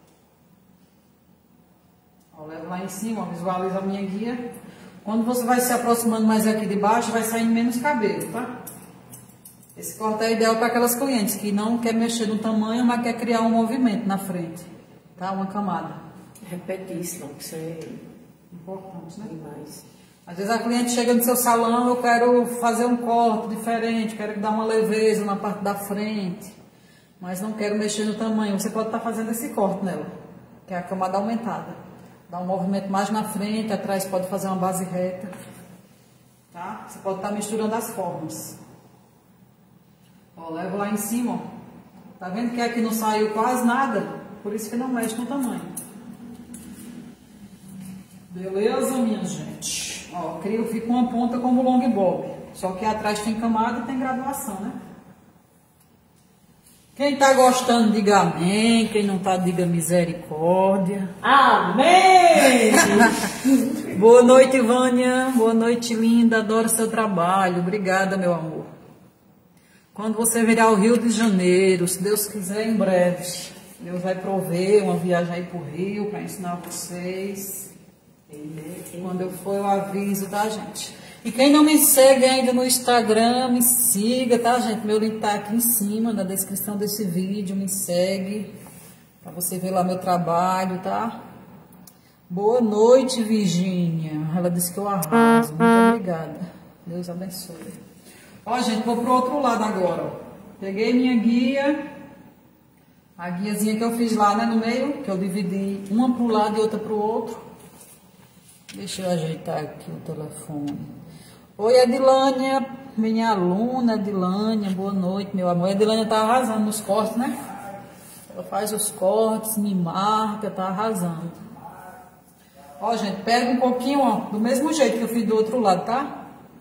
Ó, levo lá em cima, ó, visualiza a minha guia. Quando você vai se aproximando mais aqui de baixo, vai saindo menos cabelo, tá? Esse corte é ideal para aquelas clientes que não quer mexer no tamanho, mas quer criar um movimento na frente, tá? Uma camada. Repetição, que isso é Importante, né? demais. Às vezes a cliente chega no seu salão, eu quero fazer um corte diferente, quero dar uma leveza na parte da frente, mas não quero mexer no tamanho. Você pode estar fazendo esse corte nela, que é a camada aumentada. Dá um movimento mais na frente, atrás pode fazer uma base reta, tá? Você pode estar misturando as formas. Ó, levo lá em cima, ó. Tá vendo que aqui não saiu quase nada? Por isso que não mexe no tamanho. Beleza, minha gente? Ó, crio, fica uma ponta como o long bob. Só que atrás tem camada e tem graduação, né? Quem tá gostando, diga amém. Quem não tá, diga misericórdia. Amém! Boa noite, Vânia. Boa noite, linda. Adoro seu trabalho. Obrigada, meu amor. Quando você virar ao Rio de Janeiro, se Deus quiser, em breve, Deus vai prover uma viagem aí pro Rio para ensinar vocês. Quando eu for, eu aviso, tá, gente? E quem não me segue ainda no Instagram, me siga, tá, gente? Meu link tá aqui em cima, na descrição desse vídeo, me segue, para você ver lá meu trabalho, tá? Boa noite, Virgínia. Ela disse que eu arraso. Muito obrigada. Deus abençoe. Ó, gente, vou pro outro lado agora, ó. Peguei minha guia, a guiazinha que eu fiz lá, né, no meio, que eu dividi uma pro lado e outra pro outro. Deixa eu ajeitar aqui o telefone. Oi, Edilânia, minha aluna, Edilânia, boa noite, meu amor. A Edilânia tá arrasando nos cortes, né? Ela faz os cortes, me marca, tá arrasando. Ó, gente, pega um pouquinho, ó, do mesmo jeito que eu fiz do outro lado, tá?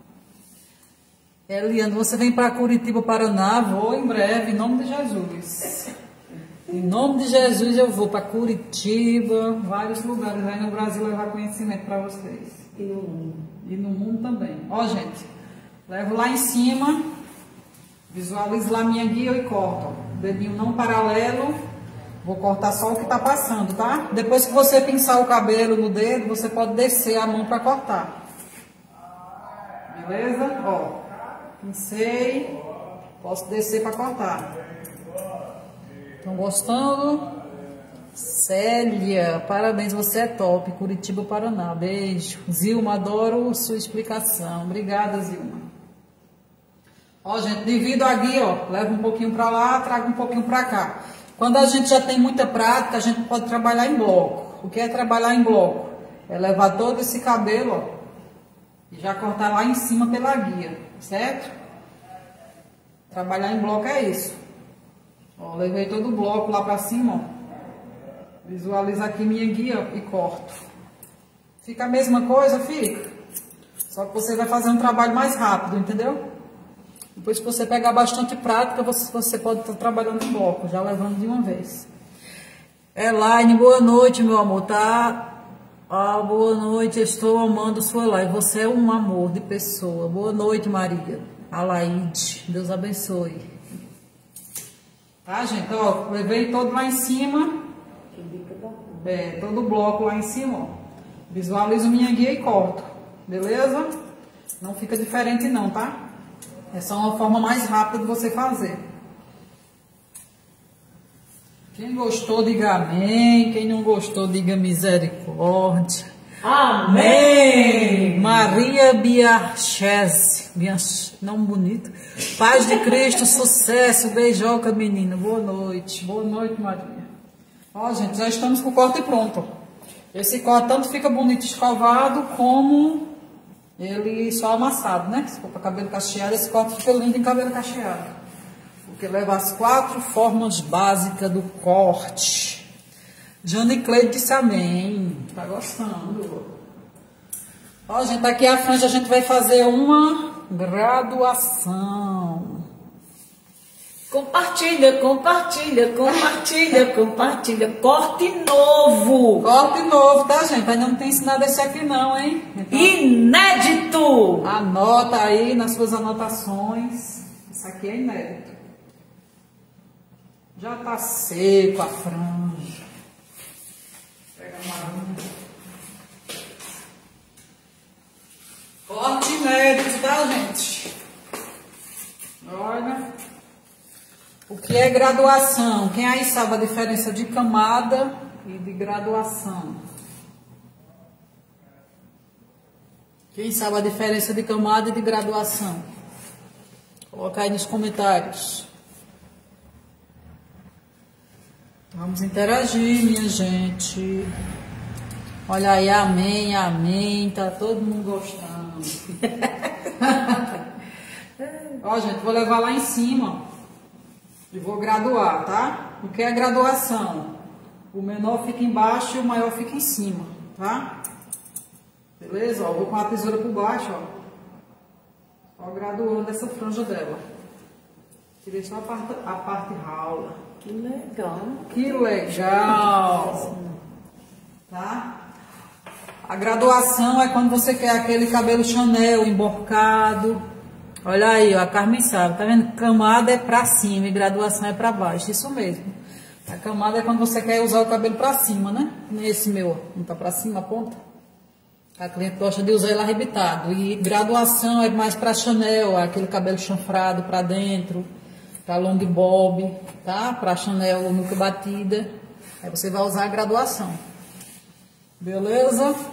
Eliane, você vem para Curitiba, Paraná? Vou em breve, em nome de Jesus. Em nome de Jesus eu vou para Curitiba, vários lugares aí no Brasil levar conhecimento para vocês. E no mundo. E no mundo também. Ó, gente, levo lá em cima, visualizo lá minha guia e corto. Ó. Dedinho não paralelo, vou cortar só o que tá passando, tá? Depois que você pinçar o cabelo no dedo, você pode descer a mão para cortar. Beleza? Ó. Pincei, posso descer para cortar. Estão gostando? Célia, parabéns, você é top. Curitiba, Paraná, beijo. Zilma, adoro sua explicação. Obrigada, Zilma. Ó, gente, divido a guia, ó. Levo um pouquinho para lá, trago um pouquinho para cá. Quando a gente já tem muita prática, a gente pode trabalhar em bloco. O que é trabalhar em bloco? É levar todo esse cabelo, ó. E já cortar lá em cima pela guia, certo? Trabalhar em bloco é isso. Ó, levei todo o bloco lá pra cima, ó. Visualiza aqui minha guia e corto. Fica a mesma coisa, fica. Só que você vai fazer um trabalho mais rápido, entendeu? Depois que você pegar bastante prática, você, você pode estar trabalhando em bloco, já levando de uma vez. Elaine, boa noite, meu amor, tá? Ah, boa noite, estou amando sua live. Você é um amor de pessoa. Boa noite, Maria. Alaide, Deus abençoe. Tá, gente? Ó, levei todo lá em cima. É, todo o bloco lá em cima, ó. Visualizo minha guia e corto. Beleza? Não fica diferente não, tá? É só uma forma mais rápida de você fazer. Quem gostou, diga amém. Quem não gostou, diga misericórdia. Amém! Maria Biachese. Biach... Não bonito. Paz de Cristo, sucesso. Beijoca, menina. Boa noite. Boa noite, Maria. Ó, gente, já estamos com o corte pronto. Esse corte tanto fica bonito escovado, como ele só amassado, né? Se for para cabelo cacheado, esse corte fica lindo em cabelo cacheado. Porque leva as quatro formas básicas do corte. Jane Cleide disse amém. Tá gostando. Ó, gente, aqui à frente a gente vai fazer uma graduação. Compartilha, compartilha, compartilha, compartilha. Corte novo. Corte novo, tá, gente? Ainda não tem ensinado esse aqui não, hein? Então, inédito. Anota aí nas suas anotações. Isso aqui é inédito. Já tá seco a franja. Pega a marrom. Corte inédito, tá, gente? Olha. O que é graduação? Quem aí sabe a diferença de camada e de graduação? Quem sabe a diferença de camada e de graduação? Coloca aí nos comentários. Vamos interagir, minha gente. Olha aí, amém, amém. Tá todo mundo gostando. Ó, gente, vou levar lá em cima. E vou graduar, tá? O que é graduação? O menor fica embaixo e o maior fica em cima, tá? Beleza? Ó, vou com a tesoura por baixo, ó. Ó, graduando essa franja dela. Tirei só a parte, a parte raula. Que legal. Que legal. Tá? A graduação é quando você quer aquele cabelo Chanel emborcado, Olha aí, ó, a Carmen sabe, tá vendo? Camada é pra cima e graduação é pra baixo, isso mesmo. A camada é quando você quer usar o cabelo pra cima, né? Nem esse meu, ó, não tá pra cima a ponta. A cliente gosta de usar ele arrebitado. E graduação é mais pra Chanel, aquele cabelo chanfrado pra dentro, pra long bob, tá? Pra Chanel nuca batida. Aí você vai usar a graduação. Beleza?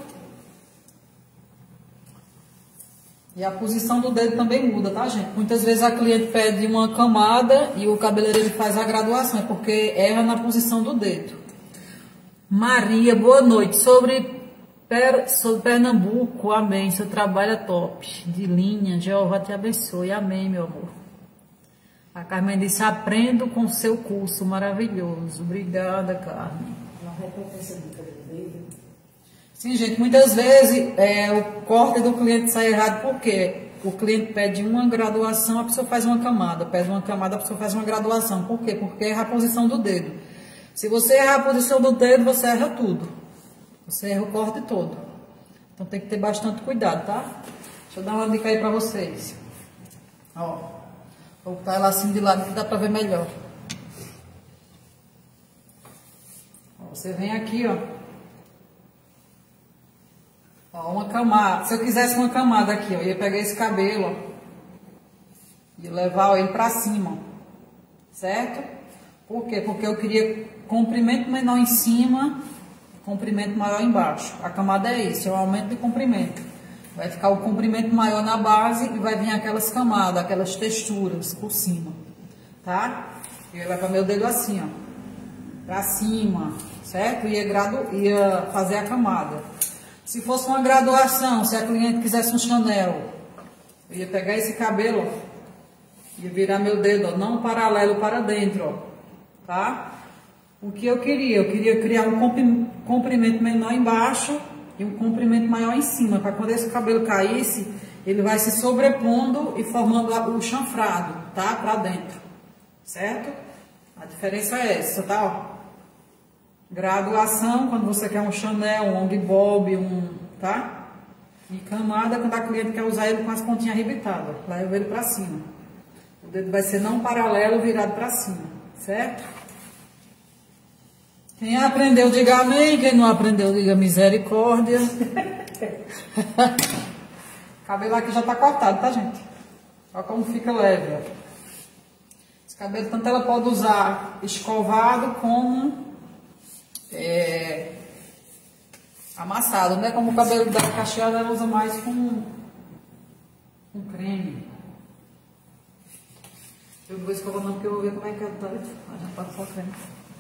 E a posição do dedo também muda, tá, gente? Muitas vezes a cliente pede uma camada e o cabeleireiro faz a graduação, é porque erra na posição do dedo. Maria, boa noite. Sobre, per, sobre Pernambuco, amém. Seu trabalho é top. De linha, Jeová te abençoe. Amém, meu amor. A Carmen disse, aprendo com seu curso maravilhoso. Obrigada, Carmen. Uma recompensa do cabeleireiro. Sim, gente, muitas vezes é, o corte do cliente sai errado porque o cliente pede uma graduação, a pessoa faz uma camada, pede uma camada, a pessoa faz uma graduação. Por quê? Porque erra a posição do dedo. Se você errar a posição do dedo, você erra tudo. Você erra o corte todo. Então tem que ter bastante cuidado, tá? Deixa eu dar uma dica aí pra vocês. Ó, vou botar ela assim de lado que dá pra ver melhor. Ó, você vem aqui, ó. Ó, uma camada. Se eu quisesse uma camada aqui, ó, eu ia pegar esse cabelo, ó, e levar ele pra cima, certo? Por quê? Porque eu queria comprimento menor em cima, comprimento maior embaixo. A camada é isso, é um aumento de comprimento. Vai ficar o comprimento maior na base e vai vir aquelas camadas, aquelas texturas por cima, tá? Eu ia levar meu dedo assim, ó, pra cima, certo? Ia, gradu... ia fazer a camada. Se fosse uma graduação, se a cliente quisesse um Chanel, eu ia pegar esse cabelo, ó, ia virar meu dedo, ó, não paralelo para dentro, ó, tá? O que eu queria? Eu queria criar um comprimento menor embaixo e um comprimento maior em cima, para quando esse cabelo caísse, ele vai se sobrepondo e formando o chanfrado, tá? Para dentro, certo? A diferença é essa, tá? Ó. Graduação, quando você quer um Chanel, um long bob, um, tá? E camada, quando a cliente quer usar ele com as pontinhas arrebitadas. Lá eu vejo pra cima. O dedo vai ser não paralelo, virado pra cima, certo? Quem aprendeu, diga amém. Quem não aprendeu, diga misericórdia. O cabelo aqui já tá cortado, tá, gente? Olha como fica leve, ó. Esse cabelo, tanto ela pode usar escovado como... É, amassado, né? Como o cabelo da cacheada ela usa mais com, com creme. Eu vou escovar não porque eu vou ver como é que ela tá. Já passou creme.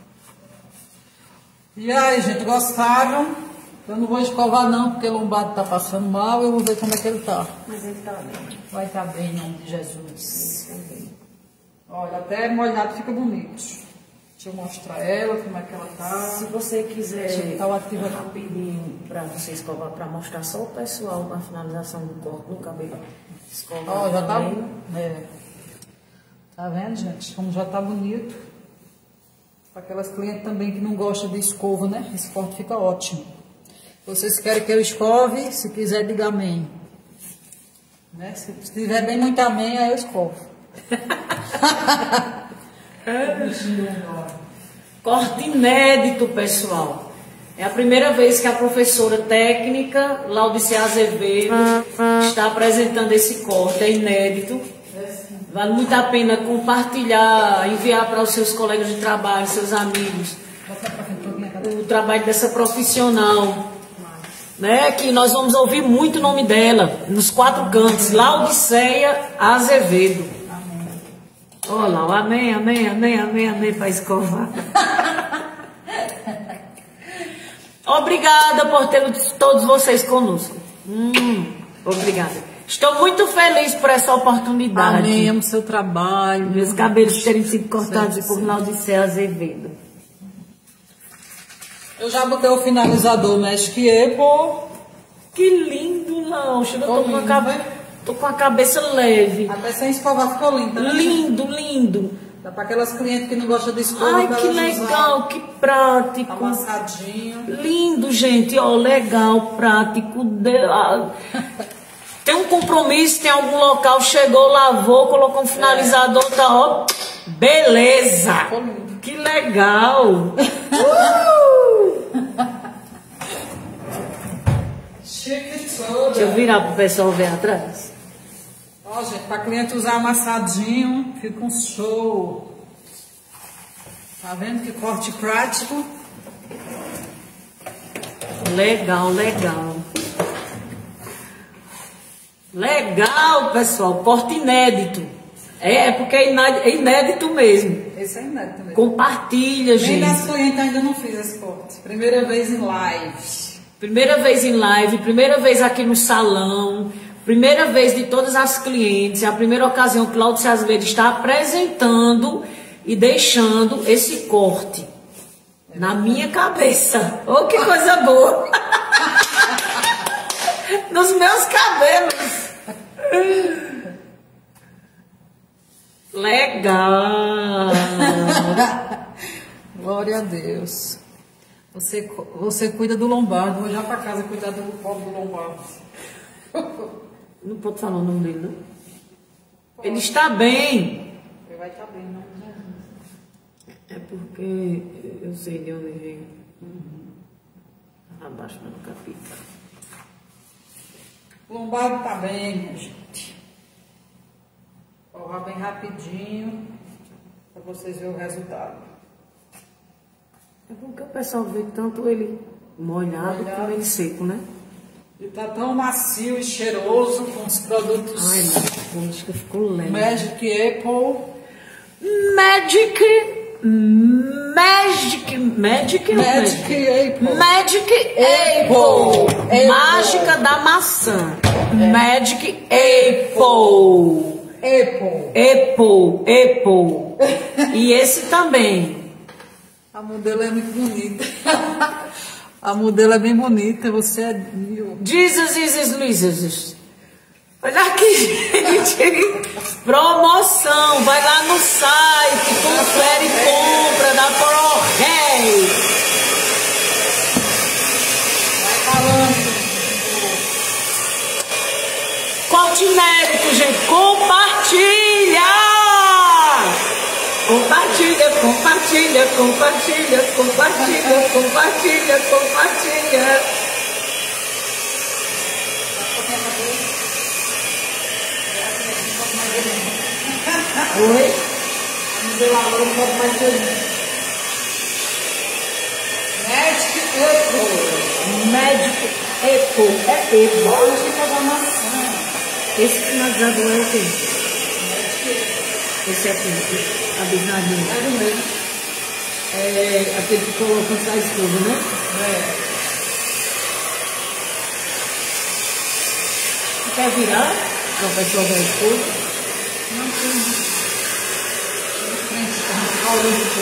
E aí, gente, gostaram? Eu não vou escovar não porque o lombardo tá passando mal. Eu vou ver como é que ele tá. Mas ele tá bem. Vai estar tá bem em nome de Jesus. Olha, até molhado fica bonito. Deixa eu mostrar ela, como é que ela tá. Se você quiser tá ativa rapidinho para você escovar, para mostrar só o pessoal na finalização do corte no cabelo. Escovar. Ó, já tá, é, tá vendo, gente? Como já tá bonito. Para aquelas clientes também que não gostam de escova, né? Esse corte fica ótimo. Se vocês querem que eu escove, se quiser, diga amém. Né? Se tiver bem muito amém, aí eu escovo. Corte inédito, pessoal. É a primeira vez que a professora técnica Laudicea Azevedo está apresentando esse corte. É inédito. Vale muito a pena compartilhar, enviar para os seus colegas de trabalho, seus amigos, o trabalho dessa profissional, né? Que nós vamos ouvir muito o nome dela nos quatro cantos. Laudicea Azevedo. Olha lá, amém, amém, amém, amém, amém, para escovar. Obrigada por ter todos vocês conosco. Hum, obrigada. Estou muito feliz por essa oportunidade. Amém, amo seu trabalho. Meus cabelos terem sido cortados por Laudicea Azevedo. Eu já botei o finalizador Mesquier, pô. Que lindo, Laucha. Eu tô com a cabeça... Tô com a cabeça leve. Até sem escovar ficou lindo, né? Lindo, lindo. Dá para aquelas clientes que não gostam de escova. Ai, que legal, que prático. Amassadinho. Lindo, gente. Ó, legal, prático. De... tem um compromisso, tem algum local, chegou, lavou, colocou um finalizador, tá ó. Beleza! Que legal! Uh! Chique toda. Deixa eu virar pro pessoal ver atrás. Ó, gente, para cliente usar amassadinho, fica um show. Tá vendo que corte prático? Legal, legal. Legal, pessoal. Corte inédito. É, porque é inédito, é inédito mesmo. Esse é inédito mesmo. Compartilha, Nem das gente. clientes ainda não fiz esse corte. Primeira vez em live. Primeira vez em live, primeira vez aqui no salão, primeira vez de todas as clientes. É a primeira ocasião que Cláudio Azevedo está apresentando e deixando esse corte na minha cabeça. Oh, que coisa boa! Nos meus cabelos. Legal. Glória a Deus. Você, você cuida do lombardo. Vou já para casa cuidar do pobre do lombardo. Não pode falar o nome dele, não? Ele está bem. Ele vai estar bem, não? É porque eu sei de onde vem. Abaixo da capita. O lombardo tá bem, minha gente. Forrar bem rapidinho para vocês verem o resultado. É porque o pessoal vê tanto ele molhado, Molhado. como ele seco, né? E tá tão macio e cheiroso com os produtos Ai, não. Acho que ficou leve. Magic Apple. Magic. Magic. Magic. Magic Apple. Magic Apple. Apple. Apple. Mágica da maçã. Magic Apple. Apple. Apple. Apple. E esse também. A modelo é muito bonita. A modelo é bem bonita. Você é mil. Jesus is Jesus. Olha aqui, gente. Promoção. Vai lá no site, confere e compra da ProRei. Vai falando. Corte inédito, gente. Compartilha. Compartilha, compartilha, compartilha, compartilha, compartilha, compartilha. Oi? Modelador um pouco mais feliz. Magic Apple. Magic Apple. É Apple. Mágica da maçã. Esse finalizador é o quê? Esse aqui, a bisnaguinha. É do mesmo. É aquele que coloca a escova, né? É. Você quer virar para o pessoal da escova? Não tem. Olha o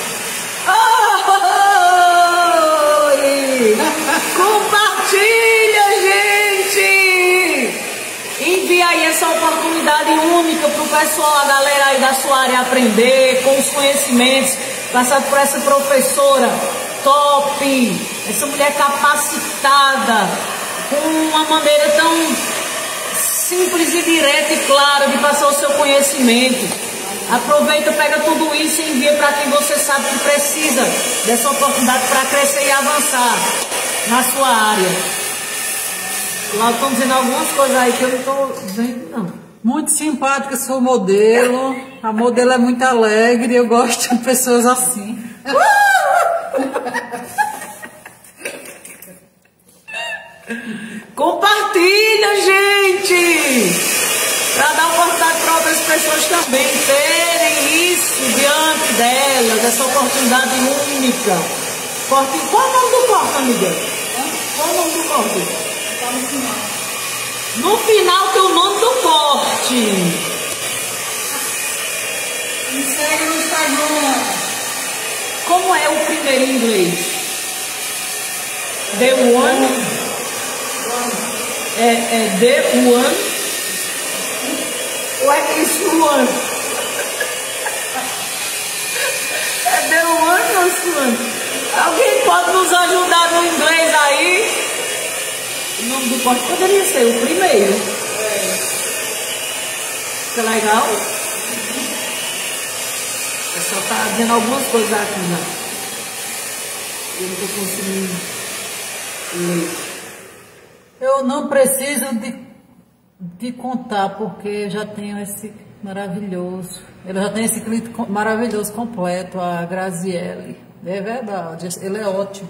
Oi! Compartilha, gente! Envia aí essa oportunidade única para o pessoal, a galera aí da sua área aprender com os conhecimentos passados por essa professora top, essa mulher capacitada, com uma maneira tão simples e direta e clara de passar o seu conhecimento. Aproveita, pega tudo isso e envia para quem você sabe que precisa dessa oportunidade para crescer e avançar na sua área. Lá estão dizendo algumas coisas aí que eu não estou vendo, não. Muito simpática seu modelo. A modelo é muito alegre. Eu gosto de pessoas assim. Compartilha, gente! Para dar oportunidade para outras pessoas também terem isso diante delas, essa oportunidade única. Corte. Qual o nome do corte, amiga? Qual o nome do corte? Tá no final. No final tem o nome do corte. Me segue no Instagram. Como é o primeiro em inglês? The One. É, é The One. Ou é isso One? É The One ou One? Alguém pode nos ajudar no inglês aí? O nome do corte poderia ser o primeiro. Fica legal? O pessoal tá dizendo algumas coisas aqui, né? Eu não tô conseguindo ler. Eu não preciso de, de contar, porque já tenho esse maravilhoso. Eu já tenho esse cliente maravilhoso completo, a Graziele. É verdade, ele é ótimo.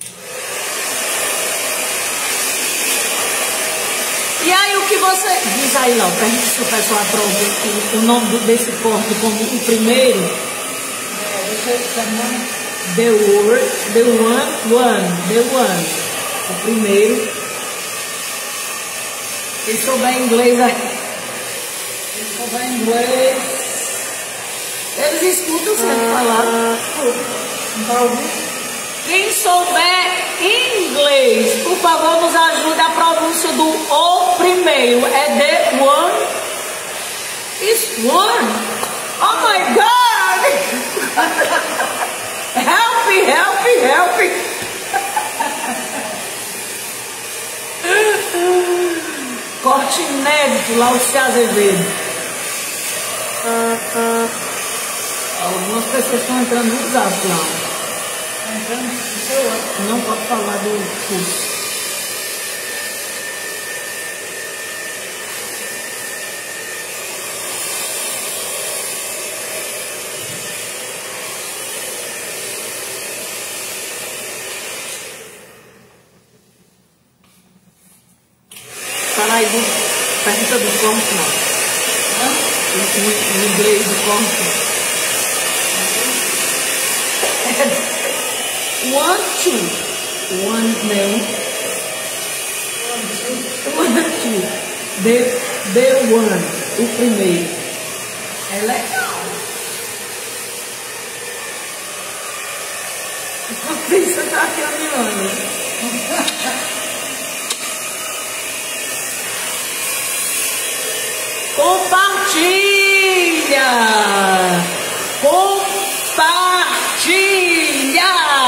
E aí o que você diz aí, Lau? Pergunta se o pessoal aprova o nome do, desse corte como o primeiro. É, deixa eu chamar. The Word, The One, One, The One. O primeiro. Quem souber inglês aí. Quem souber inglês. Eles escutam sempre falar. Não tá ouvindo? Quem souber inglês, por favor, nos ajude a pronúncia do o primeiro. É The One. It's One. Oh my God! Help me, help me, help me. Corte inédito, Lauci Azevedo. Algumas pessoas estão entrando no zap lá. Entrando no seu. Não pode falar do curso. Fala aí do, pergunta do corte, não. O, o inglês do corte. One, two. One, não. One, two. The, the one. O primeiro. É legal. Enquanto isso, eu tô aqui olhando. Compartilha! Compartilha!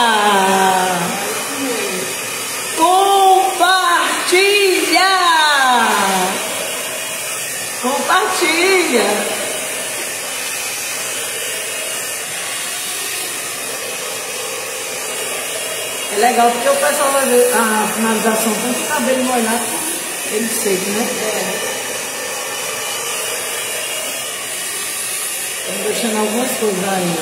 Compartilha! Compartilha! É legal porque o pessoal vai ver a finalização tanto o cabelo molhado como ele seco, né? É. Estou deixando algumas coisas aí.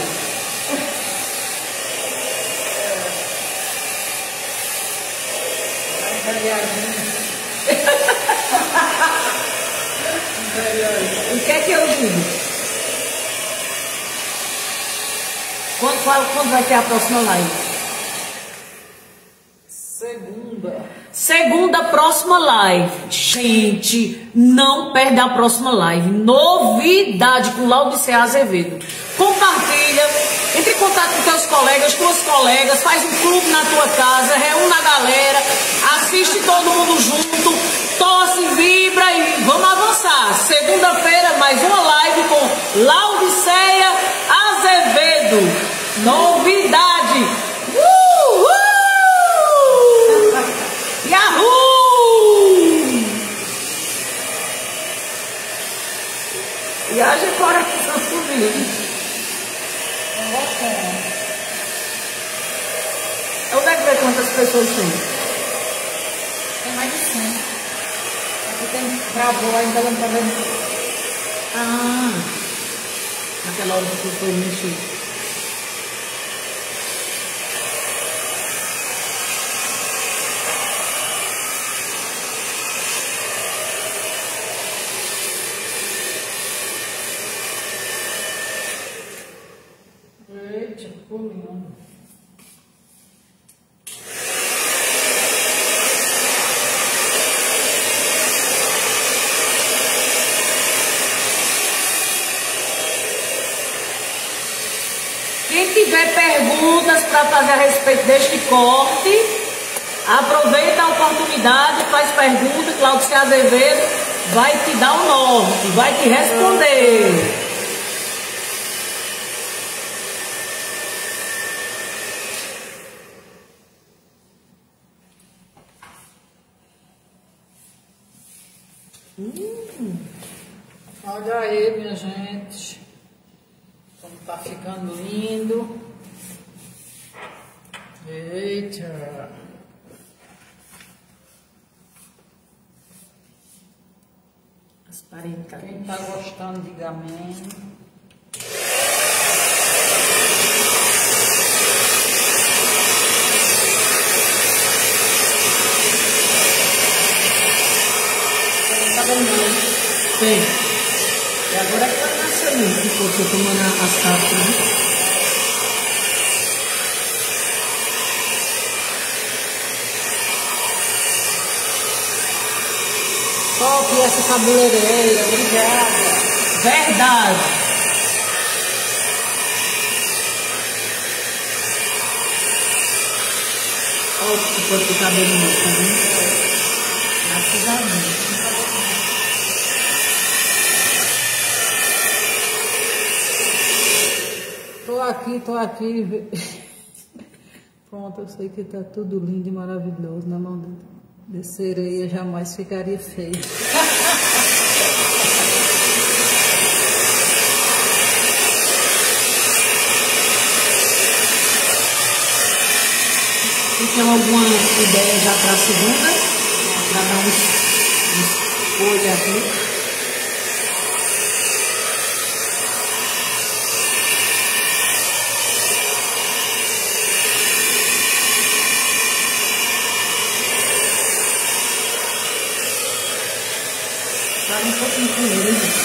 O que é que eu digo? Quando, quando, quando vai ter a próxima live? Segunda. Segunda, próxima live. Gente, não perde a próxima live. Novidade com Laudicea Azevedo. Compartilha, entre em contato com teus colegas, tuas colegas, faz um clube na tua casa, reúne a galera, assiste todo mundo junto, torce, vibra e vamos avançar. Segunda-feira, mais uma live com Laudicea Azevedo. Novidade. Uh, uh! Yahoo! E haja coração subindo. Onde é que vê quantas pessoas tem? Tem mais de cem. Aqui tem gravou ainda não tá vendo. Ah, naquela hora que foi mexer. Eita, pulinho. Quem tiver perguntas para fazer a respeito deste corte, aproveita a oportunidade, faz pergunta, Laudicea Azevedo vai te dar o norte, vai te responder. Hum. Olha aí, minha gente. Como tá ficando lindo. Eita. Transparente. Quem tá gostando, diga amém. Tem. E agora que vai nascer muito, que você tomando as cápsulas. Top essa cabeleireira, obrigada. Verdade. Olha o corpo do cabelo meu, tá vendo? Graças a Deus. Tô aqui, tô aqui. Pronto, eu sei que tá tudo lindo e maravilhoso. Na mão de, de sereia jamais ficaria feio. Você tem alguma ideia já para a segunda? Para dar uns, uns olhos aqui. Um pouquinho com ele, gente.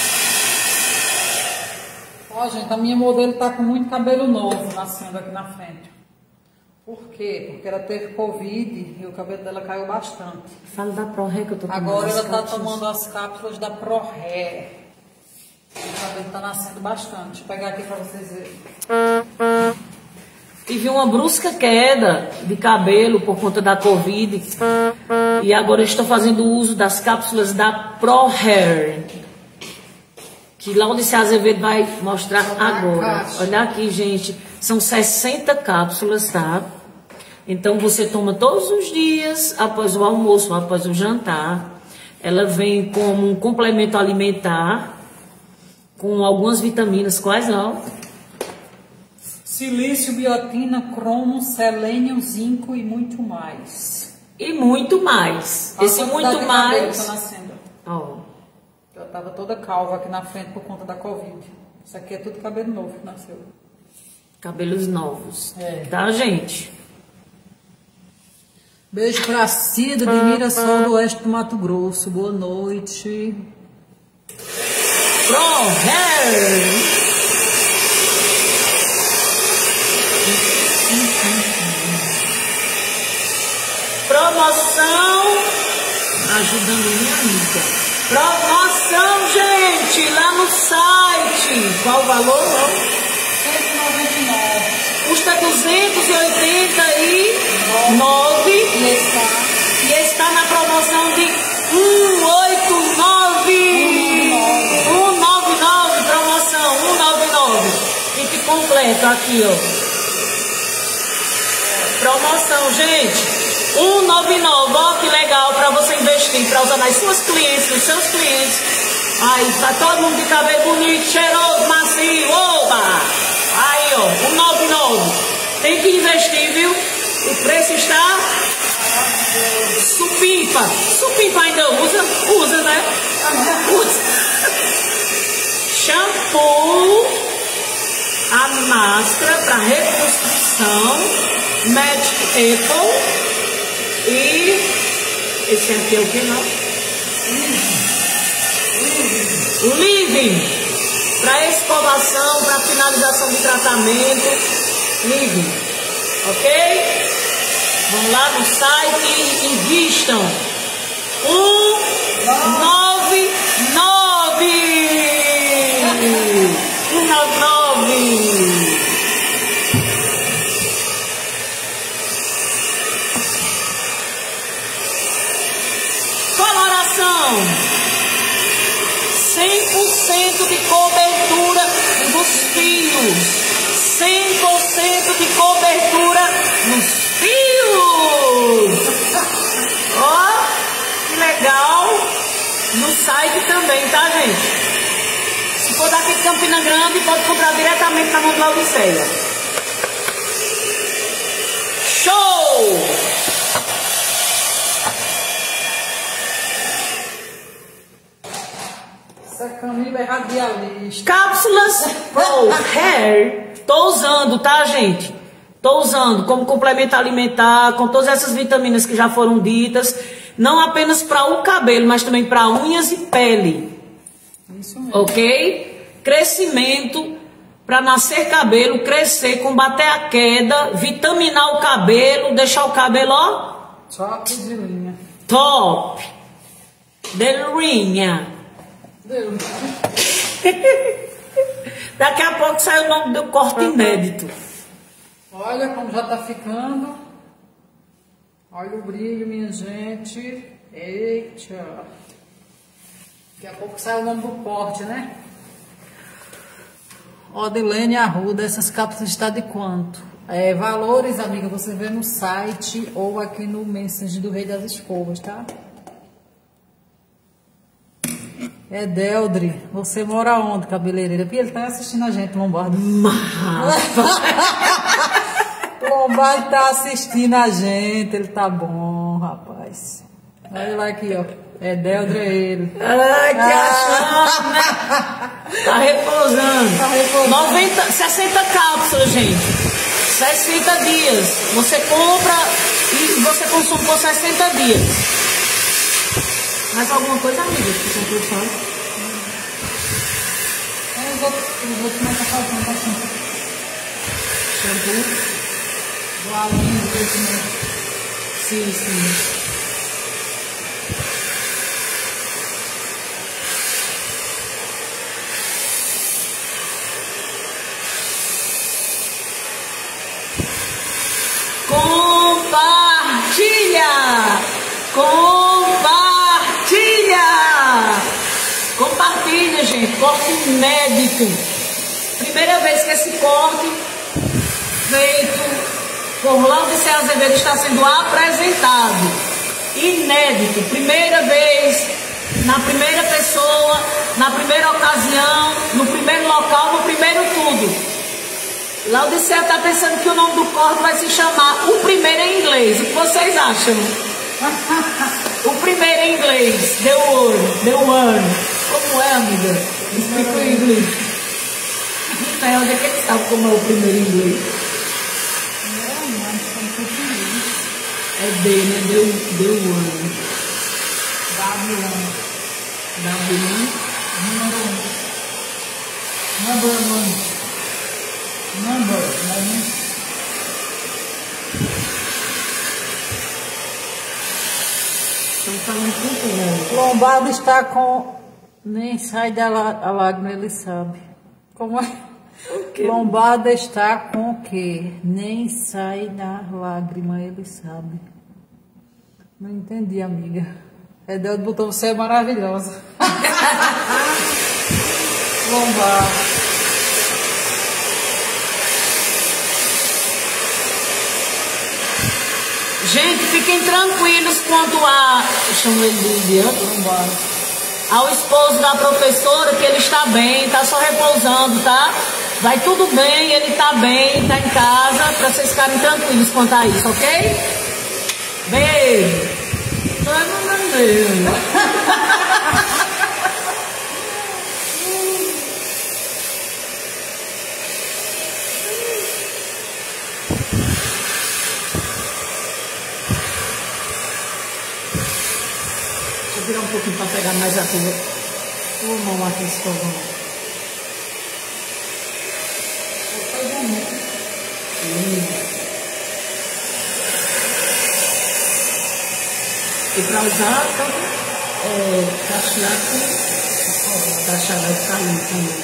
Ó, gente, a minha modelo tá com muito cabelo novo nascendo aqui na frente. Por quê? Porque ela teve Covid e o cabelo dela caiu bastante. Fala da ProHair que eu tô tomando. Agora ela tá cápsulas. tomando as cápsulas da ProHair. O cabelo tá nascendo bastante. Deixa eu pegar aqui pra vocês verem. Tive uma brusca queda de cabelo por conta da Covid. E agora eu estou fazendo uso das cápsulas da ProHair. Que Laudicea Azevedo vai mostrar agora. Olha aqui, gente. São sessenta cápsulas, tá? Então você toma todos os dias, após o almoço, após o jantar. Ela vem como um complemento alimentar, com algumas vitaminas. Quais não? Silício, biotina, cromo, selênio, zinco e muito mais. E muito mais. A Esse quantidade muito de cabelo mais. tá nascendo. Ó. Ela tava toda calva aqui na frente por conta da Covid. Isso aqui é tudo cabelo novo que nasceu. Cabelos novos. É. Tá, gente? Beijo pra Cida de Mirassol do Oeste do Mato Grosso. Boa noite. ProHair. Promoção. Ajudando minha amiga. Promoção, gente, lá no site. Qual o valor? cento e noventa e nove. Custa duzentos e oitenta e nove E está. e está na promoção de cento e oitenta e nove. cento e noventa e nove, promoção cento e noventa e nove. Kit completo aqui, ó. Promoção, gente. cento e noventa e nove. Ó, que legal para você investir, para usar nas suas clientes, nos seus clientes. Aí, tá todo mundo de cabelo bonito, cheiroso, macio, oba! Aí, ó, cento e noventa e nove. Tem que investir, viu? O preço está supimpa. Supimpa ainda usa? Usa, né? Usa. Shampoo, a máscara para reconstrução, Magic Apple e esse aqui é o que não? Living, para escovação, para finalização de tratamento, Living, ok? Vão lá no site e invistam. cento e noventa e nove. cento e noventa e nove. Coloração. cem por cento de cobertura dos fios. cem por cento de cobertura nos fios. Ó, que legal. No site também, tá, gente? for daqui de Campina Grande, pode comprar diretamente na mão de Laodiceia. Show! Essa camisa é radialista. Cápsulas Pro Hair. Tô usando, tá, gente? Tô usando como complemento alimentar, com todas essas vitaminas que já foram ditas. Não apenas para o cabelo, mas também para unhas e pele. Isso mesmo. Ok? Crescimento, para nascer cabelo, crescer, combater a queda, vitaminar o cabelo, deixar o cabelo, ó, Top de linha. top. Delinha. Deus. Daqui a pouco sai o nome do corte inédito. Olha como já tá ficando. Olha o brilho, minha gente. Eita. Daqui a pouco sai o nome do corte, né? Odilene Arruda, essas cápsulas está de quanto? É, valores, amiga, você vê no site ou aqui no Message do Rei das Escovas, tá? É Deldre, você mora onde, cabeleireira? Porque ele tá assistindo a gente, Lombardo. Lombardo tá assistindo a gente, ele tá bom, rapaz. Olha lá aqui, ó. É Deldre, é ele. Ai, que achando, né? Tá repousando. Tá repousando. noventa, sessenta cápsulas, gente. sessenta dias. Você compra e você consome por sessenta dias. Mais alguma coisa, amiga, que você comprou só? É, os outros, os outros não tá faltando assim. Shampoo? Do alinho, do crescimento. Sim, sim. Compartilha! Compartilha! Compartilha, gente. Corte inédito. Primeira vez que esse corte feito por Laodiceia Azevedo está sendo apresentado. Inédito. Primeira vez, na primeira pessoa, na primeira ocasião, no primeiro local, no primeiro tudo. Laodiceia está pensando que o nome do corte vai se chamar O Primeiro em Inglês. O que vocês acham? O primeiro em inglês. The word. The word. Como é, amiga? Explica em inglês. Então, onde é que ele sabe como é o primeiro em inglês? É D, né? The, the word. W um. W, né? Número um. Number one. Number, né? Estão falando tudo, né? Lombardo está com... Nem sai da lá- a lágrima, ele sabe. Como é? Lombardo está com o quê? Nem sai da lágrima, ele sabe. Não entendi, amiga. É Deus botou você é maravilhosa. Lombardo. Gente, fiquem tranquilos quanto a... Chamo ele de Diante. Lombardo. Ao esposo da professora, que ele está bem, está só repousando, tá? Vai tudo bem, ele está bem, está em casa, para vocês ficarem tranquilos quanto a isso, ok? Beijo! Ai, meu Deus! Deixa eu virar um pouquinho para pegar mais a tua. Tua mão aqui, escovão. E para usar, tanto é, cachear com cachear vai ficar lindo também.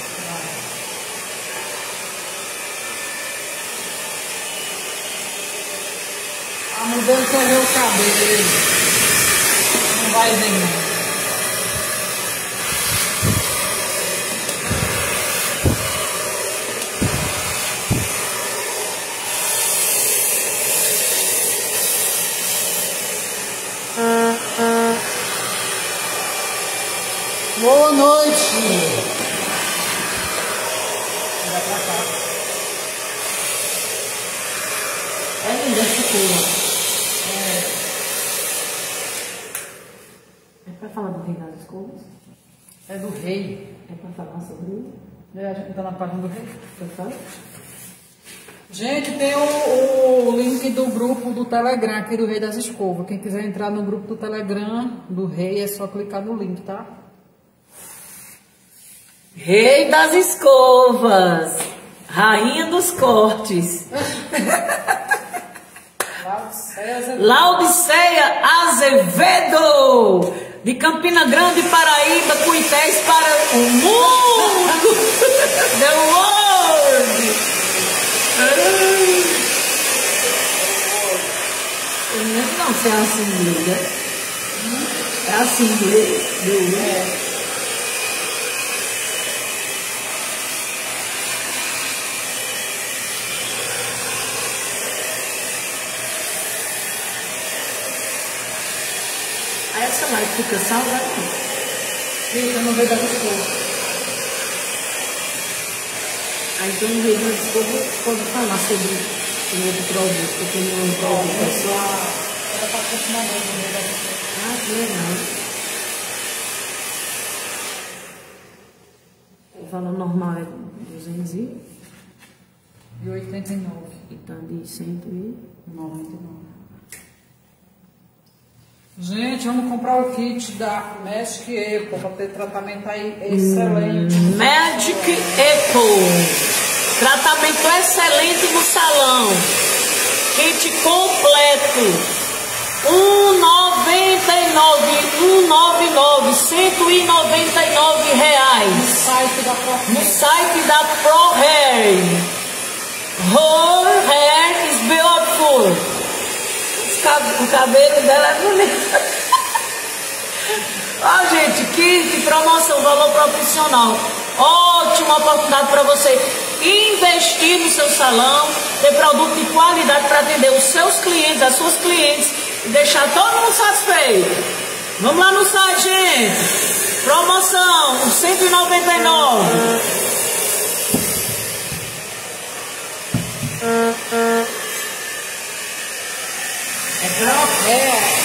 A mudança é meu cabelo. Não vai ver não. Boa noite. É linda essa cor. É pra falar do Rei das Escovas? É do rei. É pra falar sobre ele? É, a gente tá na página do rei. Pra falar? Gente, tem o, o link do grupo do Telegram aqui do Rei das Escovas. Quem quiser entrar no grupo do Telegram do Rei, é só clicar no link, tá? Rei das Escovas, Rainha dos Cortes, Laudiceia Azevedo, de Campina Grande, Paraíba, Cuités para o mundo. The world. Não, se é assim, liga. É assim, liga. É. Aí essa live fica salva. Fica no Rei das Escovas. Aí então o Rei das Escovas pode falar sobre o outro produto, porque não é um produto pessoal. Ela está funcionando no Rei das Escovas. Ah, que legal. O valor normal é duzentos e oitenta e nove. e tá de cento e noventa e nove. Gente, vamos comprar o kit da Magic Eco para ter tratamento aí excelente. Hum, Magic Eco. Tratamento excelente no salão. Kit completo. um noventa e nove, um noventa e nove, cento e noventa e nove reais. No site da Pro No site da Pro Hair. Her hair is beautiful. O cabelo dela é bonito. Ó, gente, que promoção, valor profissional. Ótima oportunidade para você investir no seu salão, ter produto de qualidade para atender os seus clientes, as suas clientes e deixar todo mundo satisfeito. Vamos lá no site, gente. Promoção cento e noventa e nove. É pra é.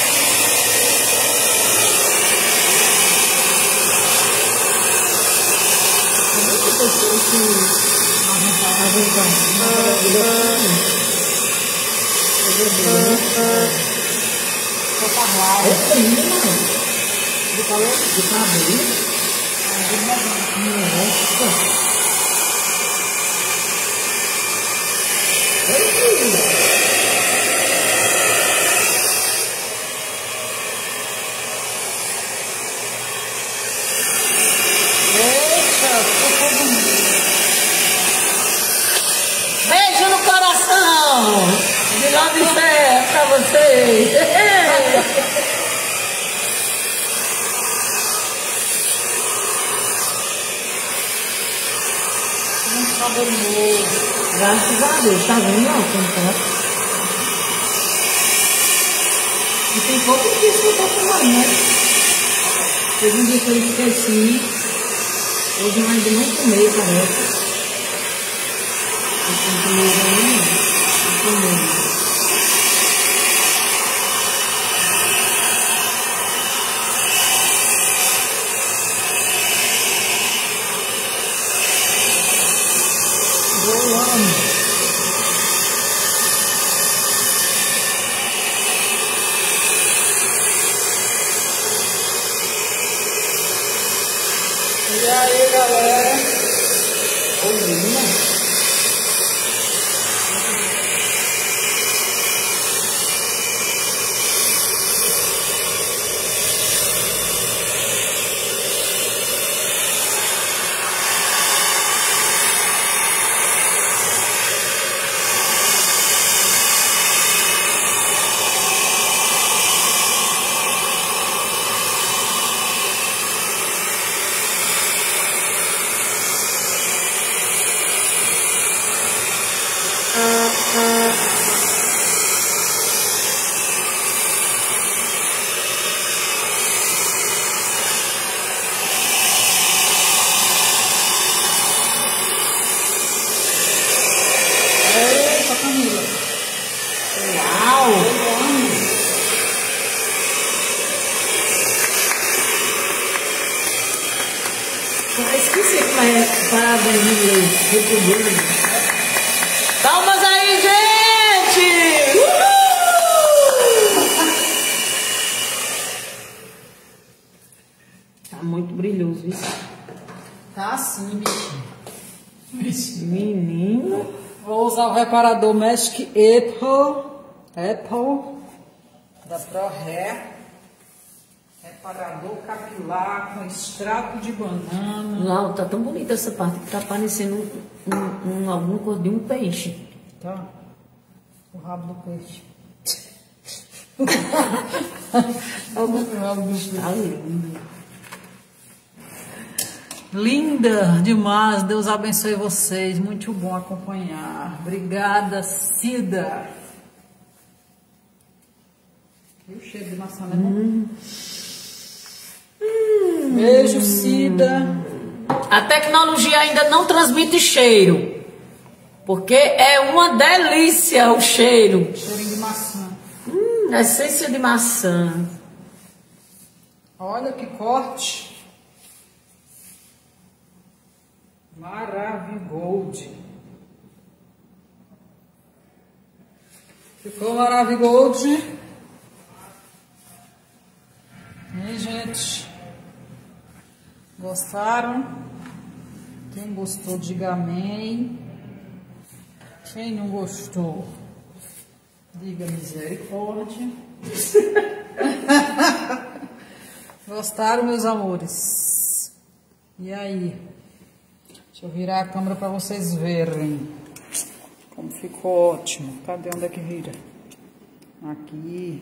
Beijo no coração de Laudiceia pra vocês. Muito saboroso. Graças a Deus, tá vendo? Ó, como tá? E tem pouco disso que eu tô tomando, né? Teve um dia que eu esqueci. Hoje eu ainda não tomei, parece. Eu tomei ainda, não tomei. Eu amo. E aí, galera? Ouvindo? Parabéns, parabéns, inglês. Palmas aí, gente! Uhul! Tá muito brilhoso isso. Tá assim, bichinho. Menino. Vou usar o reparador Magic Apple. Apple. Da Pro Hair. Reparador capilar com extrato de banana. Lau, tá tão bonita essa parte que tá parecendo um, um, um, alguma coisa de um peixe. Tá. O rabo do peixe. Algum O rabo do peixe. tá lindo. Linda demais. Deus abençoe vocês. Muito bom acompanhar. Obrigada, Cida. E o cheiro de maçã, né? Hum. Beijo, Cida. A tecnologia ainda não transmite cheiro, porque é uma delícia o cheiro. Cheirinho de maçã. Hum, essência de maçã. Olha que corte. Maravigold. Ficou Maravigold. E aí, gente? Gostaram? Quem gostou, diga amém. Quem não gostou, diga misericórdia. Gostaram, meus amores? E aí? Deixa eu virar a câmera para vocês verem como ficou ótimo. Cadê? Onde é que vira? Aqui.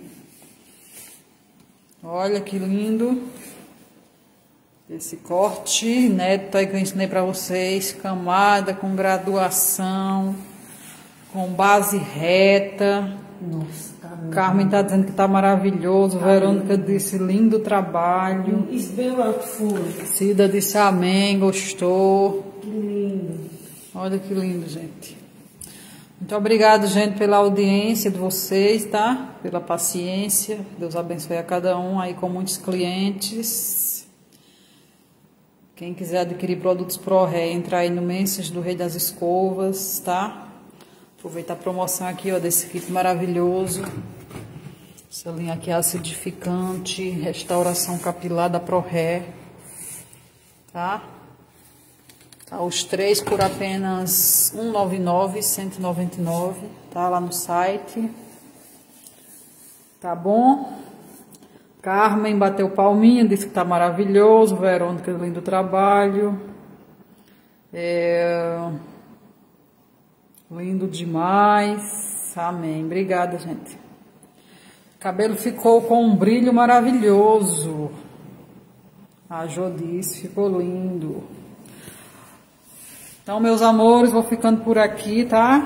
Olha que lindo esse corte inédito aí que eu ensinei para vocês. Camada com graduação, com base reta. Nossa, tá lindo. Carmen tá dizendo que tá maravilhoso. Tá. Verônica lindo. Disse lindo trabalho. It's beautiful. Cida disse amém, gostou. Que lindo. Olha que lindo, gente. Muito obrigado, gente, pela audiência de vocês, tá? Pela paciência. Deus abençoe a cada um aí com muitos clientes. Quem quiser adquirir produtos Pro Hair, entra aí no Menses do Rei das Escovas, tá? Aproveita a promoção aqui, ó, desse kit maravilhoso. Essa linha aqui é acidificante, restauração capilar da Pro Hair, tá? Tá, os três por apenas cento e noventa e nove reais, cento e noventa e nove reais, tá? Lá no site. Tá bom? Carmen bateu palminha, disse que tá maravilhoso. Verônica, lindo trabalho. É... Lindo demais. Amém. Obrigada, gente. O cabelo ficou com um brilho maravilhoso. A Jo disse, ficou lindo. Então, meus amores, vou ficando por aqui, tá?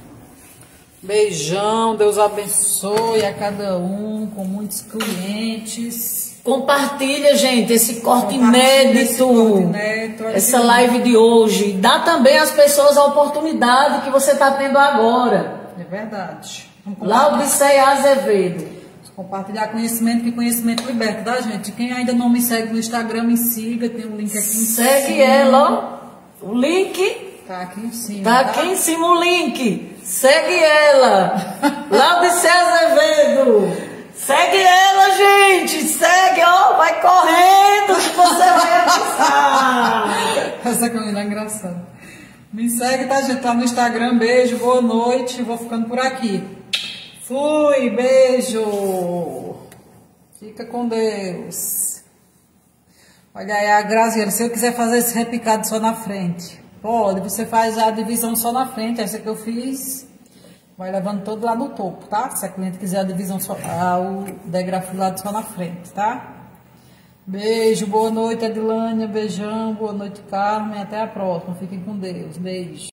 Beijão, Deus abençoe a cada um, com muitos clientes. Compartilha, gente, esse corte inédito, esse corte inédito essa live de hoje. Dá também às pessoas a oportunidade que você está tendo agora. É verdade. Laudiceia Azevedo. Compartilhar conhecimento, que conhecimento liberta, tá, gente? Quem ainda não me segue no Instagram, me siga, tem um link aqui em cima. Segue ela, ó. O link tá aqui em cima. Tá, tá aqui em cima o link. Segue ela. Laudiceia Azevedo. Segue ela, gente. Segue, ó. Vai correndo que você vai avançar. Essa comida é engraçada. Me segue, tá, gente? Tá no Instagram. Beijo, boa noite. Vou ficando por aqui. Fui, beijo. Fica com Deus. Olha aí a Graziela, se eu quiser fazer esse repicado só na frente, pode, você faz a divisão só na frente, essa que eu fiz, vai levando todo lá no topo, tá? Se a cliente quiser a divisão só, ah, o degrafilado só na frente, tá? Beijo, boa noite, Edilânia, beijão, boa noite, Carmen, até a próxima, fiquem com Deus, beijo.